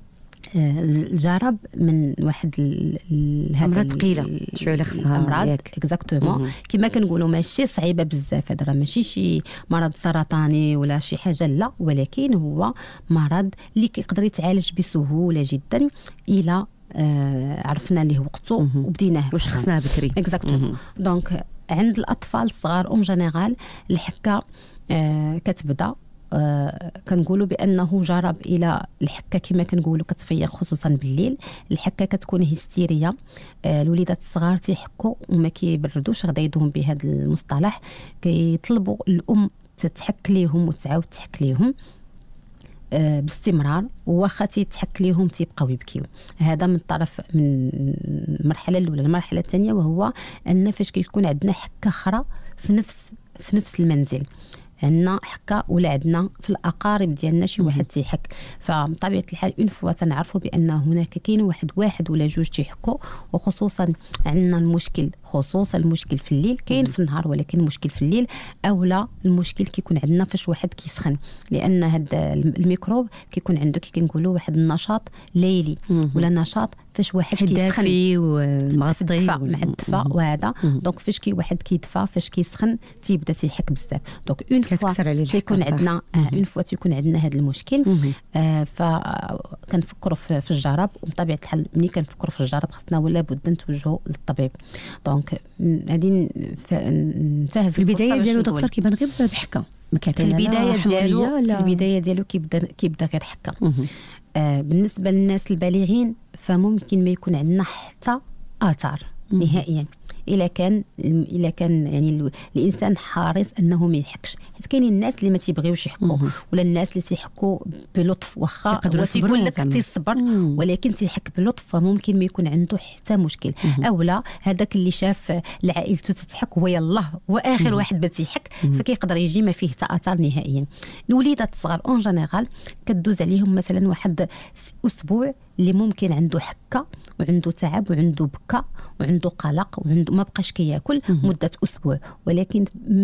الجرب من واحد امراض ثقيله شويه اللي خصها امراض اكزاكتومون كما كنقولوا ماشي صعيبه بزاف. هذا ماشي شي مرض سرطاني ولا شي حاجه، لا، ولكن هو مرض اللي كيقدر يتعالج بسهوله جدا الى عرفنا ليه وقته وبديناه واش خصناه بكري اكزاكتومون. دونك عند الاطفال الصغار اون جينيرال الحكه كتبدا كنقولوا بانه جرب الى الحكه كما كنقولوا كتفيق خصوصا بالليل. الحكه كتكون هستيريه، الوليدات الصغار تيحكوا وما كيبردوش، غدا يدوم بهذا المصطلح، كيطلبوا الام تتحك ليهم وتعاود تحك ليهم باستمرار، وواخا تيتحك ليهم تيبقاو يبكيو. هذا من طرف من المرحله الاولى. المرحله الثانيه وهو ان فاش كيكون عندنا حكه اخرى في نفس المنزل، عندنا حكه ولا عندنا في الاقارب ديالنا شي واحد تيحك، فبطبيعه الحال اون فوا تنعرفوا بان هناك كاين واحد ولا جوج تيحكوا. وخصوصا عندنا المشكل في الليل، كاين في النهار ولكن المشكل في الليل، اولا المشكل كيكون عندنا فاش واحد كيسخن، لان هذا الميكروب كيكون عنده كي كنقولوا واحد النشاط ليلي ولا نشاط فاش واحد كيسخن ومغطي مع الدفا وهذا. دونك فاش واحد كيدفى فاش كيسخن تيبدا تيحك بزاف. دونك اون فوا تيكون عندنا تيكون عندنا هذا المشكل، فكنفكروا في الجرب. وبطبيعه الحال ملي كنفكروا في الجرب خصنا ولا بد نتوجهوا للطبيب. دونك غادي ننتهز في البدايه ديالو دكتور كيبان غير بحكه، ما في البدايه ديالو كيبدا غير حكه. بالنسبه للناس البالغين فممكن ما يكون عندنا حتى اثار نهائيا الا كان يعني الانسان حريص انه ما يحكش. حيت كاينين الناس اللي ما تيبغيوش يحكوا، ولا الناس اللي تيحكوا بلطف، واخا هو تيقول لك تصبر ولكن تيحك بلطف، فممكن ما يكون عنده حتى مشكل. اولا هذاك اللي شاف لعائلته تتحك هو يلاه واخر واحد بدا تيحك، فكيقدر يجي ما فيه حتى اثار نهائيا. الوليدات الصغار اون جينيرال كدوز عليهم مثلا واحد اسبوع اللي ممكن عنده حكه وعنده تعب وعنده بكاء وعنده قلق وعنده ما بقاش كياكل مده اسبوع. ولكن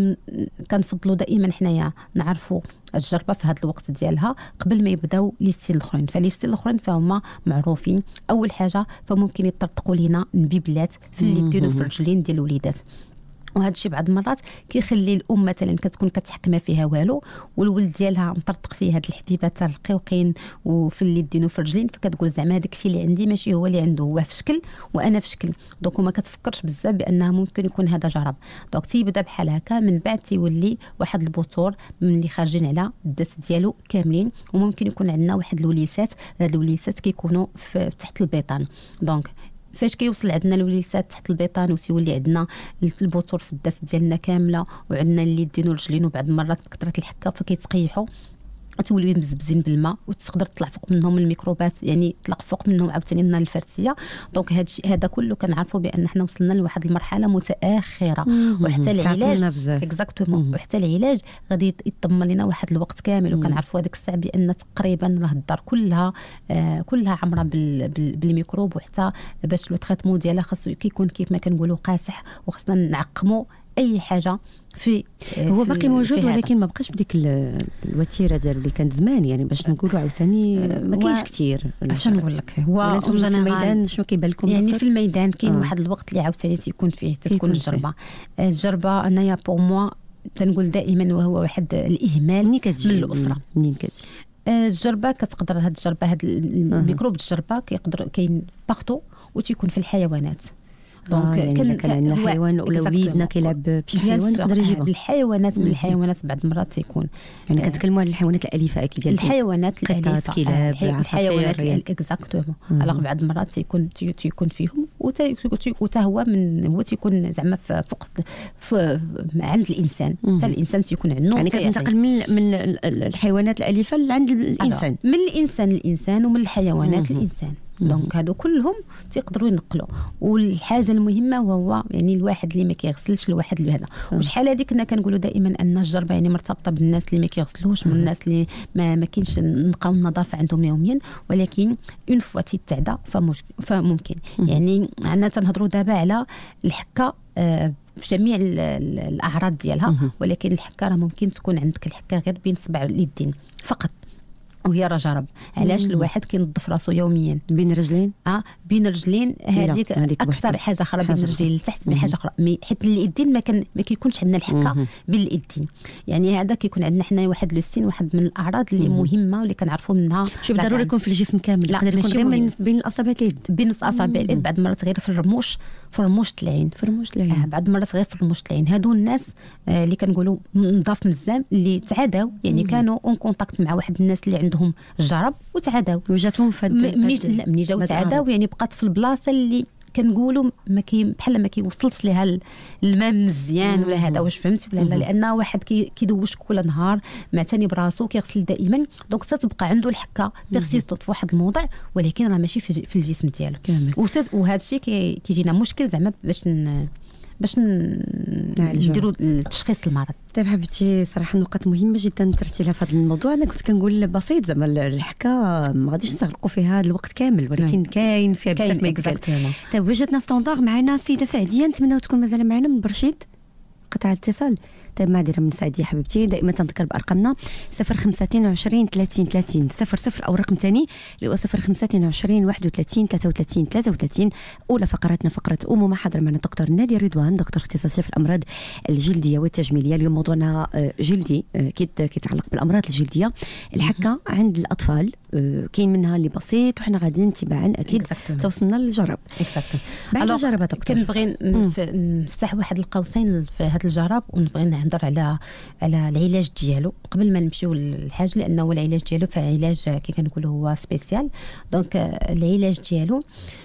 كنفضلوا دائما حنايا نعرفوا الجربه في هذا الوقت ديالها قبل ما يبداو لي ستيل الاخرين. فلي ستيل الاخرين فهما معروفين. اول حاجه فممكن يطرطقوا لينا نبيبلات في اليدين وفي الرجلين ديال الوليدات، وهذا الشيء بعض المرات كيخلي الام مثلا كتكون كتحك ما فيها والو والولد ديالها مطرطق فيه هاد الحبيبات الرقيقين وفي اليدين وفي الرجلين، فكتقول زعما هذاك الشيء اللي عندي ماشي هو اللي عنده، هو في شكل وانا في شكل. دونك ما كتفكرش بزاف بانها ممكن يكون هذا جرب. دونك تيبدا بحال هكا، من بعد تيولي واحد البطور من اللي خارجين على الدس ديالو كاملين، وممكن يكون عندنا واحد الوليسات. هاد الوليسات كيكونوا تحت البيطان. دونك فاش كيوصل عندنا الوليسات تحت البيطان وتيولي عندنا البطور في الدس ديالنا كامله وعندنا اليدين والرجلين، وبعض المرات بكثره الحكه فكيتقيحوا تولي مزبزين بالماء وتقدر تطلع فوق منهم الميكروبات، يعني تطلق فوق منهم عاوتاني لنا الفرسيه. دونك هذا كله كنعرفوا بان حنا وصلنا لواحد المرحله متاخره، وحتى العلاج اكزاكتومون وحتى العلاج غادي يتضمن لنا واحد الوقت كامل. وكنعرفوا هذيك الساعه بان تقريبا راه الدار كلها عمره بالميكروب، وحتى باش لو تريتمون ديالها خاصو كيكون كيف ما كنقولوا قاصح، وخصنا نعقموا اي حاجه هو باقي موجود ولكن ما بقاش بديك الوتيره ديالو اللي كانت زمان، يعني باش نقولوا عاوتاني ما كاينش كثير. اش نقول لك، هو في الميدان شنو كيبان لكم يعني في الميدان كاين واحد الوقت اللي عاوتاني تيكون فيه تكون الجربه انايا بور موا تنقول دائما وهو واحد الاهمال من الاسره. منين كتجي الجربه؟ كتقدر هاد الجربه هاد الميكروب الجربه كيقدر كاين باغتو وتيكون في الحيوانات. دونك يعني كان عندنا حيوان ولا وليدنا كيلعب بشي حيوان يقدر يجيبه. الحيوانات من الحيوانات بعض المرات تيكون يعني كنتكلموا على الحيوانات الاليفه اكيد ديال الحيوانات الاليفه، كلاب، الحيوانات اكزاكتومون. على بعض المرات تيكون فيهم وتا هو تيكون زعما فوق عند الانسان، حتى الانسان تيكون عنده يعني كتنتقل من الحيوانات الاليفه لعند الانسان، من الانسان ومن الحيوانات الانسان. دونك هادو كلهم تيقدروا ينقلوا. والحاجه المهمه وهو يعني الواحد اللي ما كيغسلش، الواحد اللي هذا. وشحال هذيك كنا كنقولوا دائما ان الجربه يعني مرتبطه بالناس اللي ما كيغسلوش، من الناس اللي ما كاينش نقاو النظافه عندهم يوميا. ولكن اون فوا تيتعدى فممكن يعني عندنا تنهضروا دابا على الحكه في جميع الاعراض ديالها، ولكن الحكه راه ممكن تكون عندك الحكه غير بين صبع اليدين فقط، وهي راه جرب. علاش الواحد كينظف راسو يوميا بين الرجلين؟ بين الرجلين هذيك اكثر حاجه اخرى، بين الرجلين لتحت من حاجه اخرى، حيت اليدين ما كيكونش عندنا الحكه بين اليدين. يعني هذا كيكون عندنا حنا واحد لوستين، واحد من الاعراض اللي مهمه واللي كنعرفوا منها. شو ضروري يكون في الجسم كامل؟ يقدر يكون غير بين الاصابع اليد، بين اصابع اليد، بعض المرات غير في الرموش فرموشة العين. بعض المرات غير فرموشة العين. هادو الناس اللي كنقولوا نضاف مزام اللي تعاداو، يعني كانوا اون كونتاكت مع واحد الناس اللي عندهم الجرب وتعاداو وجاتهم مني جاو تعاداو، يعني بقات في البلاصه اللي كنقولوا بحال ما كيوصلش لها الماء مزيان ولا هذا. واش فهمتي ولا لا؟ لان واحد كيدوش كل نهار معتني براسو كيغسل دائما، دونك ستبقى عنده الحكه بيرسيستونت في واحد الموضع، ولكن راه ماشي في الجسم ديالو. وهذا الشيء كيجينا مشكل زعما باش نديروا التشخيص المرض. طيب حبيبتي، صراحه نقاط مهمه جدا ترتي لها في هذا الموضوع. انا كنت كنقول بسيط زعما الحكا ما غاديش نستغرقوا فيها هذا الوقت كامل، ولكن كاين فيها بزاف ما يتقال. طيب وجدنا ستاندار معنا السيده سعديه، نتمنى تكون مازال معنا من برشيد قطع الاتصال. طيب معذره من سعديه حبيبتي، دائما تنذكر بارقامنا 0522 30 30 00 او رقم ثاني اللي هو 0522 31 33 33. اولى فقراتنا فقره امومه، حاضر معنا دكتور نادي رضوان، دكتور اختصاصي في الامراض الجلديه والتجميليه. اليوم موضوعنا جلدي كيتعلق بالامراض الجلديه. الحكه عند الاطفال كاين منها اللي بسيط، وحنا غاديين تباعا اكيد توصلنا للجرب. بعد الجرب دكتور كنبغي نفتح واحد القوسين في هذا الجرب، ونبغي نهضر على العلاج ديالو قبل ما نمشيو للحاج، لانه العلاج ديالو فعلاج كي كنقولوا هو سبيسيال. دونك العلاج ديالو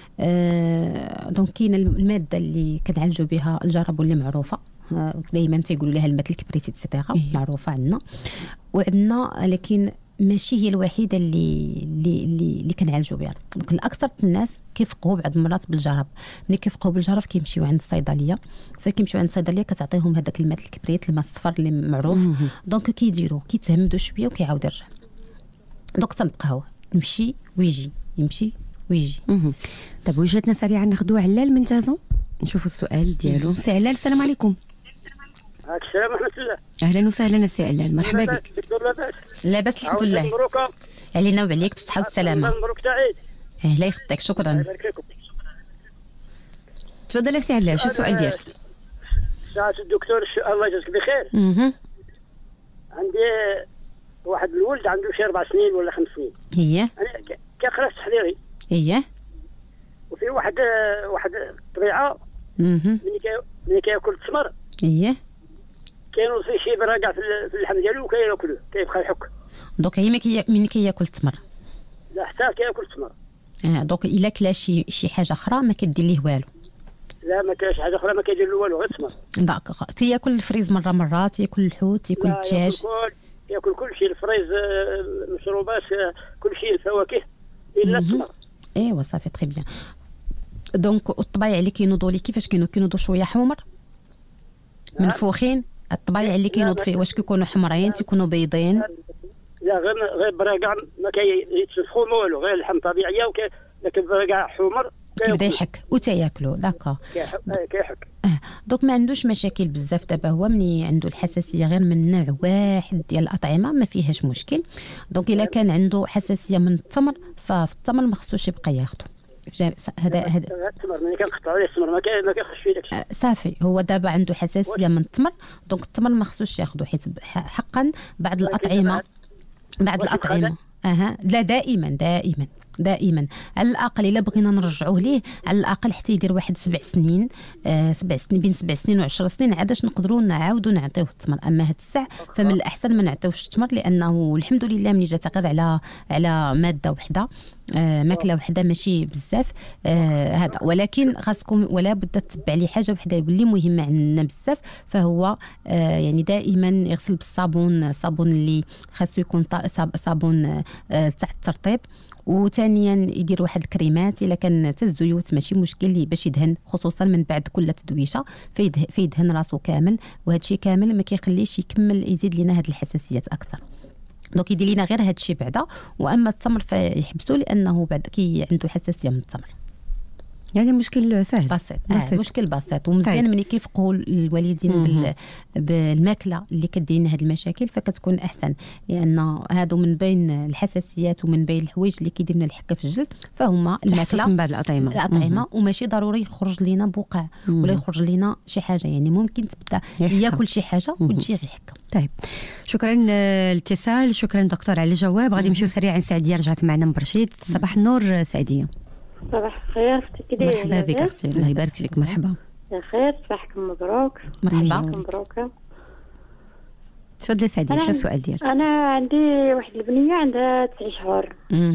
دونك كاين الماده اللي كنعالجوا بها الجرب واللي معروفه دائما تيقولوا لها الماء الكبريت اكسيتيرا، معروفه عندنا وعندنا، لكن ماشي هي الوحيده اللي كنعالجوا بها. دونك الاكثر الناس كيفقهوا بعض المرات بالجرب. ملي كيفقهوا بالجرب كيمشيو عند الصيدليه، فكيمشيو عند الصيدليه كتعطيهم هذاك الماء الكبريت، الماء الصفر اللي معروف. دونك كيديروا كيتهمدوا شويه وكيعاود يرجع. دونك تنبقاو يمشي ويجي يمشي ويجي. طيب وجدنا سريعا ناخذوا علال من تازون نشوفوا السؤال ديالو. سي علال السلام عليكم. السلام ورحمة الله. أهلا وسهلا السي علال، مرحبا بك. لاباس الحمد لله. علينا وعليك بالصحة والسلامة. مبروك تعيد. الله يخطيك، شكرا. تفضل السي علال، شو السؤال ديالك؟ ساعة الدكتور الله يجزاك بخير. عندي واحد الولد عنده شي 4 سنين ولا 5 سنين. هي؟ أنا كيقرا تحضيري. هي؟ وفي واحد الطبيعة ملي كياكل التمر. هي؟ كينوصل شي برا كاع في اللحم ديالو وكياكلوه كيبقى يحك. دونك هي ملي كياكل التمر؟ لا حتى كياكل التمر. دونك الا كلا شي حاجه اخرى ما كدير ليه والو؟ لا ما كاينش حاجه اخرى، ما كيدير له والو، غير التمر. داك تياكل الفريز مره تياكل الحوت تياكل الدجاج؟ ياكل كل شيء، الفريز المشروبات كل شيء، الفواكه الا التمر. ايوا صافي تري بيان. دونك الطبايع اللي كينوضوا لي كيفاش كينوضوا شويه حمر منفوخين؟ الطبايع اللي كينوض فيه واش كيكونوا حمرين تيكونوا بيضين؟ لا غير برا كاع ما كيتنفخوا ما والو، غير اللحم طبيعيه لكن برا كاع حمر كيبدا يحك وتياكلوا. داكا كيحك. دونك ما عندوش مشاكل بزاف. دابا هو مني عنده الحساسيه غير من نوع واحد ديال الاطعمه ما فيهاش مشكل. دونك الا كان عنده حساسيه من التمر ففي التمر ما خصوش يبقى ياخذه. هذا التمر ملي كنقطعوا عليه التمر ما كيخش فيه داكشي. صافي هو دابا عنده حساسيه من التمر، دونك التمر ما خصوش ياخذه، حيت حقا بعض الاطعمه لا دائما على الاقل الا بغينا نرجعوه ليه على الاقل حتى يدير واحد 7 سنين بين 7 سنين و10 سنين عادش نقدروا نعاودوا نعطيوه التمر. اما هاد الساع فمن الاحسن ما نعطيوش التمر، لانه الحمد لله ملي جات غير على ماده وحده ماكله وحده ماشي بزاف هذا. ولكن خاصكم ولا بد تتبع لي حاجه وحده اللي مهمه عندنا بزاف، فهو يعني دائما يغسل بالصابون، صابون اللي خاصو يكون صابون تاع الترطيب. وثانيا يدير واحد الكريمات الا كان حتى الزيوت ماشي مشكل باش يدهن، خصوصا من بعد كل تدويشه فيدهن راسو كامل، وهذا الشيء كامل ما كيخليش يكمل يزيد لنا هاد الحساسيات اكثر. دونك يدير لنا غير هذا الشيء بعدا. واما التمر فيحبسوا لانه بعد كي عنده حساسيه من التمر. يعني مشكل سهل بسيط. مشكل بسيط ومزيان. ملي كيفقهوا الوالدين بالماكله اللي كدير لنا هذه المشاكل فكتكون احسن، لان هادو من بين الحساسيات ومن بين الحوايج اللي كيدير لنا الحكه في الجلد فهما الماكله من بعض الاطعمه. وماشي ضروري يخرج لنا بقع ولا يخرج لنا شي حاجه، يعني ممكن تبدا ياكل شي حاجه وتجي غير حكه. طيب شكرا الاتصال، شكرا دكتور على الجواب. غادي نمشيو سريعا. سعديه رجعت معنا من برشيد. صباح النور سعديه. صباح الخير اختي، كي دايره؟ مرحبا بك اختي، الله يبارك فيك. مرحبا. بخير، صباحكم مبروك. مرحبا. مبروك. تفضلي سعدي، شو السؤال ديالك؟ انا عندي واحد البنيه عندها 9 شهور.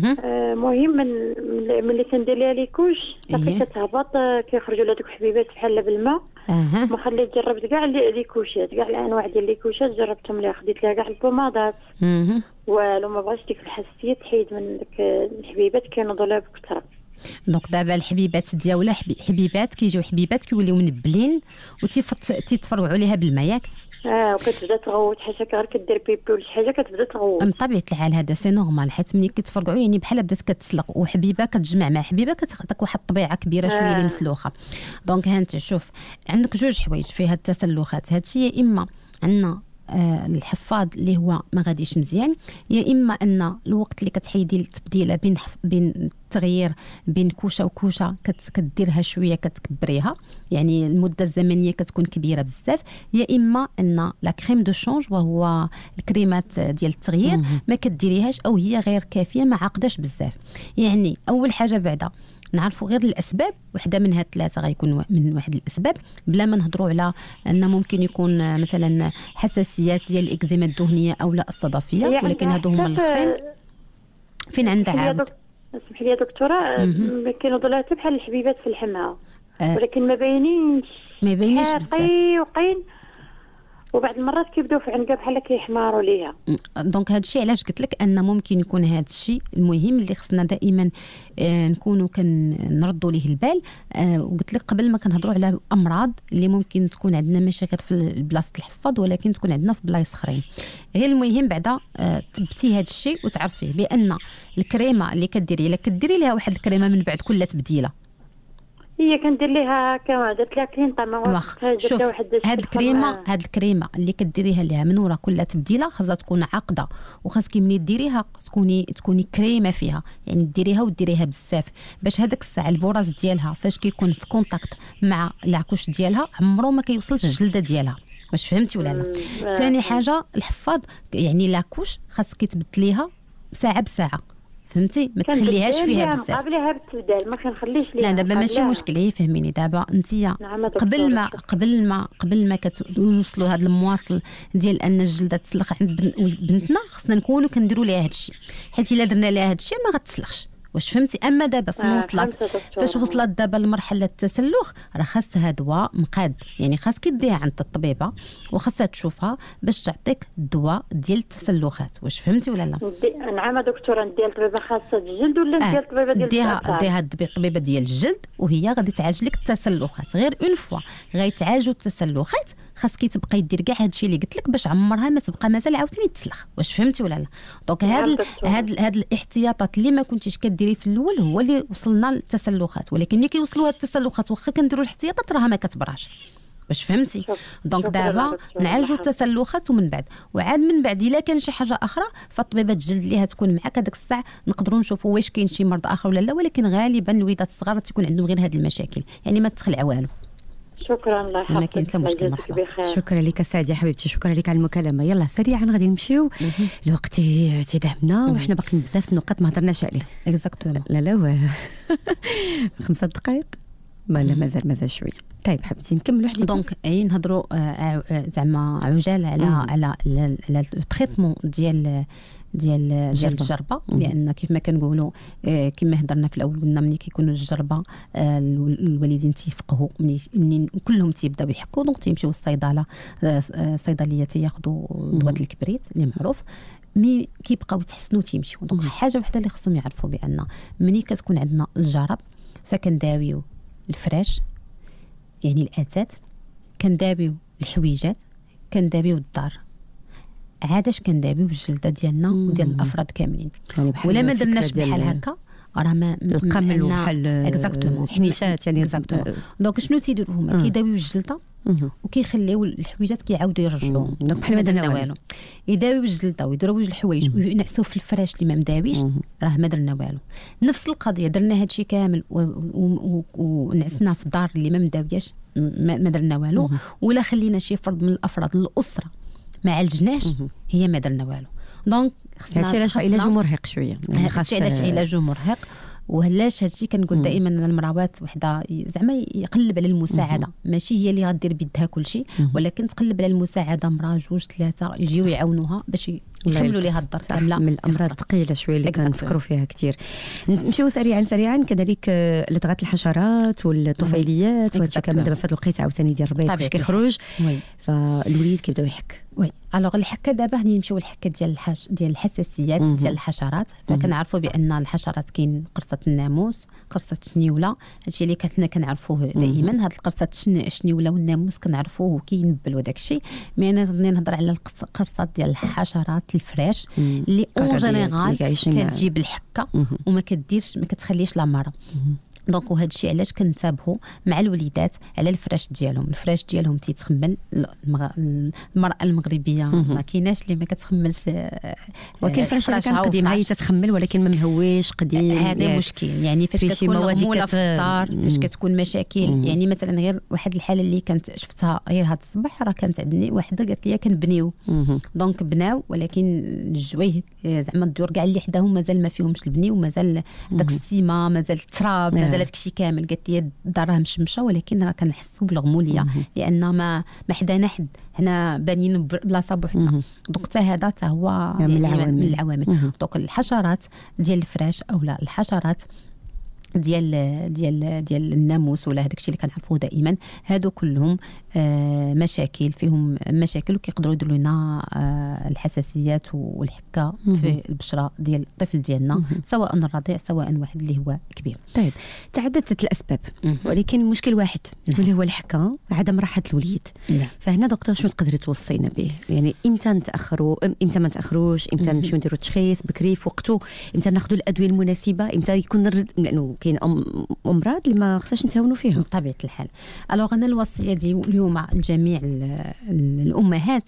مهم ملي كندير ليها ليكوش صافي كتهبط، كيخرجوا لها دوك حبيبات بحال بالماء. ما خليت جربت كاع ليكوشات، كاع الانواع ديال ليكوشات جربتهم ليها، خديت لها كاع البومادات والو، ما بغاش ديك الحساسيه تحيد من ديك الحبيبات كينوضوا لها بكثره. دونك دابا الحبيبات ديالها حبيبات كيجيو حبيبات كيوليو منبلين وتيتفرعوا عليها بالماء ياك؟ وكتبدا تغوت حاشاك، غير كدير بيبي ولا شي حاجه كتبدا تغوت. بطبيعه الحال هذا سي نورمال، حيت ملي كيتفرقعوا يعني بحال بدات كتسلق، وحبيبه كتجمع مع حبيبه كتعطيك واحد الطبيعه كبيره شويه اللي مسلوخه. دونك ها انت شوف، عندك جوج حوايج في هاد التسلخات هادشي، يا اما عندنا الحفاض اللي هو ما غاديش مزيان، يا اما ان الوقت اللي كتحيدي التبديله بين التغيير بين كوشه وكوشه كديرها شويه كتكبريها، يعني المده الزمنيه كتكون كبيره بزاف، يا اما ان لا كريم دو شونج وهو الكريمات ديال التغيير ما كديريهاش او هي غير كافيه، ما عاقداش بزاف. يعني اول حاجه بعدا نعرفوا غير الاسباب، وحده من هاد الثلاثه غيكون من واحد الاسباب، بلا ما نهضروا على ان ممكن يكون مثلا حساسيات ديال الاكزيما الدهنيه او لا الصدفيه، ولكن هادو هما الاخرين. فين عندها عاود؟ اسمحي لي يا دكتوره، كينوضوا لها حتى بحال الحبيبات في الحمى، ولكن ما باينينش بزاف، وقين وبعد المرات كيبداو في عنقه بحال كيحماروا ليها. دونك هذا الشيء علاش قلت لك ان ممكن يكون هذا الشيء المهم اللي خصنا دائما نكونوا كنردوا ليه البال. وقلت لك قبل ما كنهضروا على امراض اللي ممكن تكون عندنا ماشي غير في بلاصه الحفاض، ولكن تكون عندنا في بلايص اخرين. غير المهم بعدا تبتي هذا الشيء وتعرفيه بان الكريمه اللي كديري الا كديري لها واحد الكريمه من بعد كل تبديله، هي كندير ليها كما درت لها كلينطا ما شوف هاد الكريمه اللي كديريها ليها من ورا كل تبديله خاصها تكون عاقده، وخاصك ملي ديريها تكوني كريمه فيها، يعني ديريها بزاف باش هذاك الساعه البراز ديالها فاش كيكون في كونتاكت مع العكوش ديالها عمره ما كيوصلش الجلده ديالها. واش فهمتي ولا لا؟ ثاني حاجه الحفاض يعني لاكوش خاصك تبدليها ساعه بساعه، فهمتي؟ ما تخليهاش فيها بزاف. قبلها بالتبدال ما كنخليش ليها. لا دابا ماشي مشكل، هي فهميني دابا انتيا قبل ما كتوصلوا هذا المواصل ديال ان الجلده تسلخ عند بنتنا، خصنا نكونوا كنديروا ليها هذا الشيء، حيت الا درنا ليها هذا الشيء ما غتسلخش. واش فهمتي؟ اما دابا فاش وصلت دابا لمرحله التسلخ راه خاصها دواء مقاد، يعني خاصك ديها عند الطبيبه وخاصها تشوفها باش تعطيك الدواء ديال التسلخات. واش فهمتي ولا لا؟ نعم دكتوره، ندير الطبيبه خاصه الجلد ولا ندير الطبيبه ديال ديها الطبيبه ديال الجلد، وهي غادي تعالج لك التسلخات. غير اون فوا غيتعالجوا التسلخات خاصك تبقاي دير كاع هادشي اللي قلت لك باش عمرها ما تبقى مازال عاوتاني تسلخ. واش فهمتي ولا لا؟ دونك هاد الاحتياطات اللي ما كنتيش كديري في الاول هو اللي وصلنا للتسلخات، ولكن ملي كيوصلوا هاد التسلخات واخا كنديروا الاحتياطات راها ما كتبراش. واش فهمتي؟ دونك دابا نعالجوا التسلخات ومن بعد الا كان شي حاجه اخرى فالطبيبه الجلد اللي هتكون معك هذاك الساعه نقدروا نشوفوا واش كاين شي مرض اخر ولا لا، ولكن غالبا الوليدات الصغار تكون عندهم غير هذه المشاكل، يعني ما تخلع والو. شكرا، الله يحفظك. ما كاين حتى مشكل. مرحبا، شكرا لك سعدي حبيبتي، شكرا لك على المكالمه. يلا سريعا غادي نمشيو، الوقت تيدهمنا وحنا باقيين بزاف النقاط ما هضرناش عليه. اكزاكتومون. لا 5 دقائق لا مازال شويه. طيب حبيبتي نكملوا حديثنا. دونك نهضروا زعما عجال على التريتمون ديال الجربه، لان كيف ما كنقولوا كما هضرنا في الاول قلنا ملي كيكونوا الجربه الوالدين تيفقهوا منين كلهم تيبداو يحكوا، دونك تيمشيو للصيدله الصيدليه تياخذوا دواء الكبريت اللي معروف، مي كيبقاو يتحسنوا تيمشيو. دونك حاجه وحده اللي خصهم يعرفوا بان ملي كتكون عندنا الجرب فكنداويو الفراش يعني الاتات، كنداويو الحويجات، كنداويو الدار، عاداش كنداويو الجلده ديالنا وديال الافراد كاملين. ولا ما درناش بحال هكا راه ما القمل وبحال اكزاكتومون حنيشات يعني اكزاكتومون. دونك شنو تيديروا هما؟ كيداويو الجلده وكيخليو الحويجات كيعاودوا يرجعوا، دونك بحال ما درنا والو. يداويو الجلده ويديروا الحوايج وينعسوا في الفراش اللي ما مداويش، راه ما درنا والو. نفس القضيه درنا هادشي كامل ونعسنا في الدار اللي ما مداوياش ما درنا والو، ولا خلينا شي فرد من الافراد الاسره ما عالجناش هي ما درنا والو. دونك هادشي علاش علاجو مرهق شويه، هادشي علاش علاجو مرهق. وعلاش هادشي كنقول دائما ان المرأوات وحده زعما يقلب على المساعده، ماشي هي اللي غدير بيدها كل شيء، ولكن تقلب على المساعده، مراه جوج ثلاثه يجيو يعاونوها باش يحملوا ليها الدار كامله. من الامراض الثقيله شويه اللي كنفكروا فيها كثير. نمشيو سريعا كذلك لدغات الحشرات والطفيليات وهادشي كامل دابا في هذا الوقت عاوتاني ديال الربيع باش كيخرج، فالوليد كيبداو يحك. وي الوغ الحكه دابا هني نمشيو للحكه ديال الحساسيات ديال الحشرات. فكنعرفوا بان الحشرات كاين قرصه الناموس، قرصه الشنيوله، هادشي اللي كنا كنعرفوه دائما. هاد القرصه الشنيوله والناموس كنعرفوه وكينبل وداك الشيء، مي انا غادي نهضر على القرصات ديال الحشرات الفراش اللي اون جينيرال كتجيب الحكه وما كديرش ما كتخليش لا مرض. دونك وهذا الشيء علاش كنتابعوا مع الوليدات على الفراش ديالهم. الفراش ديالهم تيتخمل. المراه المغربيه ما كايناش اللي ما كتخملش، ولكن الفراش كان قديم هي تتخمل ولكن ما مهويش قديم. هذا مشكل يعني فاش كتكون مغموله في الدار، فاش كتكون مشاكل. يعني مثلا غير واحد الحاله اللي كانت شفتها غير هذا الصباح، راه كانت عندي وحده قالت لي كنبنيو. دونك بناو ولكن الجويه زعما الدور كاع اللي حداهم مازال ما فيهمش البني، ومازال داك السيمه، مازال التراب، مازال داك الشيء كامل. قالت لي دارها مشمشه ولكن راه كنحسوا بالغموليه لان ما حدانا حد، حنا بانين بلاصه بوحدنا. دونك حتى هذا حتى هو من العوامل. دونك الحشرات ديال الفراش او لا الحشرات ديال الناموس ولا هذاك الشيء اللي كنعرفوه دائما، هادو كلهم مشاكل فيهم مشاكل، وكيقدروا يديروا لنا الحساسيات والحكه في البشره ديال الطفل ديالنا، سواء الرضيع سواء واحد اللي هو كبير. طيب تعددت الاسباب ولكن المشكل واحد اللي هو الحكه، عدم راحه الوليد. فهنا دكتور شنو تقدري توصينا به؟ يعني امتى نتاخروا، امتى ما نتاخروش، امتى نمشيو نديروا التشخيص بكري في وقته، امتى ناخذوا الادويه المناسبه، امتى يكون لانه كاين امراض اللي ما خصناش نتهاونوا فيها بطبيعه الحال. الوغ انا الوصيه ديالي اليوم لجميع الامهات،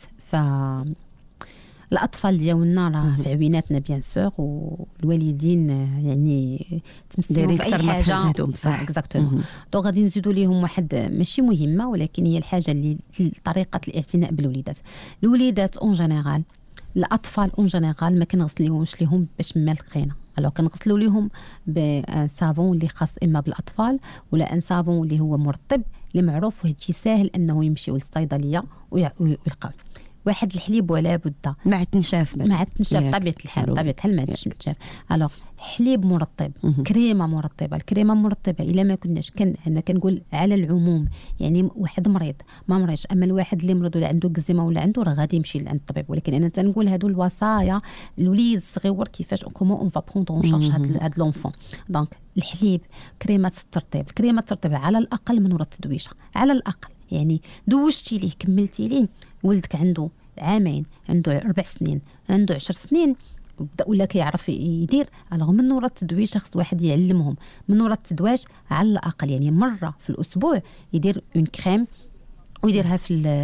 الاطفال ديالنا راه في عويناتنا بيان سور، والوالدين يعني تمسكوا في اي حاجه بصح اكزاكتومون. دونك غادي نزيدوا ليهم واحد ماشي مهمه ولكن هي الحاجه اللي طريقه الاعتناء بالوليدات. الوليدات اون جينيرال، الاطفال اون جينيرال ما كنغسليهمش ليهم باش مال القرينه. الو كنغسلوا ليهم بصابون اللي خاص اما بالاطفال ولا ان صابون اللي هو مرطب اللي معروف، وهادشي ساهل انه يمشيو للصيدليه ويلقاو. واحد الحليب ولا بد مع التنشاف، مع التنشاف طبيعه الحال مع التنشاف. الوغ حليب مرطب، كريمه مرطبه. الكريمه مرطبه الا ما كناش انا كنقول على العموم، يعني واحد مريض ما مريضش، اما الواحد اللي مريض ولا عنده كزيمه ولا عنده، راه غادي يمشي لعند الطبيب. ولكن انا تنقول هادو الوصايا الوليد الصغيور كيفاش كومون اون فا بروندر اون شارج هاد لونفون. دونك الحليب، كريمه الترطيب، الكريمه الترطيب على الاقل من ورا التدويشه، على الاقل يعني دوشتي ليه كملتي ليه، ولدك عنده عامين، عنده 4 سنين، عنده 10 سنين، ولا كيعرف يدير. الوغ من وراء التدويش خص واحد يعلمهم من وراء التدواش على الاقل يعني مره في الاسبوع يدير اون كريم ويديرها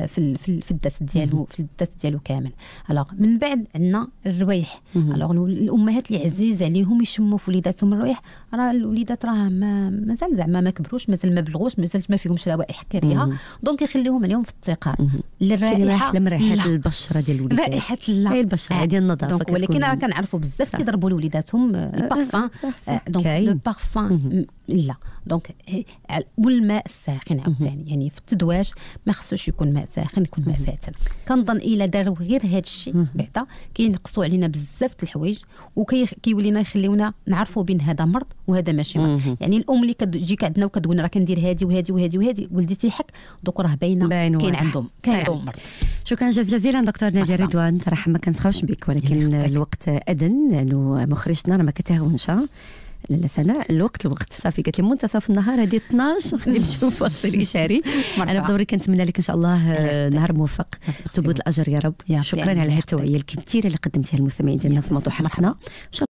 في الدس ديالو، في الدس ديالو كامل. الوغ من بعد عندنا الروايح. الوغ الامهات اللي عزيز عليهم يشموا في وليداتهم الروايح، راه الوليدات راه مازال زعما ما كبروش، مازال ما بلغوش، مازال ما فيهمش روائح كريهه، دونك يخليهم عليهم في التقار. الرائحه من ريحه البشره ديال الوليدات، رائحه لا البشره ديال النظافه، ولكن راه كنعرفوا بزاف كيضربوا لوليداتهم البارفان. دونك لو بارفان لا، دونك والماء الساخن عاوتاني، يعني في التدواش ما خصوش يكون ماء ساخن، يكون ماء فاتن. كنظن الا داروا غير هذا الشيء بعدا كينقصوا علينا بزاف د الحوايج، وكيولينا يخليونا نعرفوا بين هذا مرض وهذا ماشي مرض. يعني الام اللي كتجيك عندنا وكتقول راه كندير هذه وهذه وهذه وهذه، ولدي تيحك، دوك راه باينه كاين عندهم مرض. شكرا جزيلا دكتور نادية رضوان. صراحه ما كنسخاوش بك ولكن الوقت اذن، لانه مخرجتنا راه ما كتهاونش. لا سناء الوقت صافي، قالت لي منتصف النهار هذه 12 خلينا نشوف فاصل اشاري. انا بدوري كنتمنى لك ان شاء الله نهار موفق، تبود الاجر يا رب. شكرا على هذه التوعيه الكثيره اللي قدمتيها للمستمعين ديالنا في موضوع حلقتنا.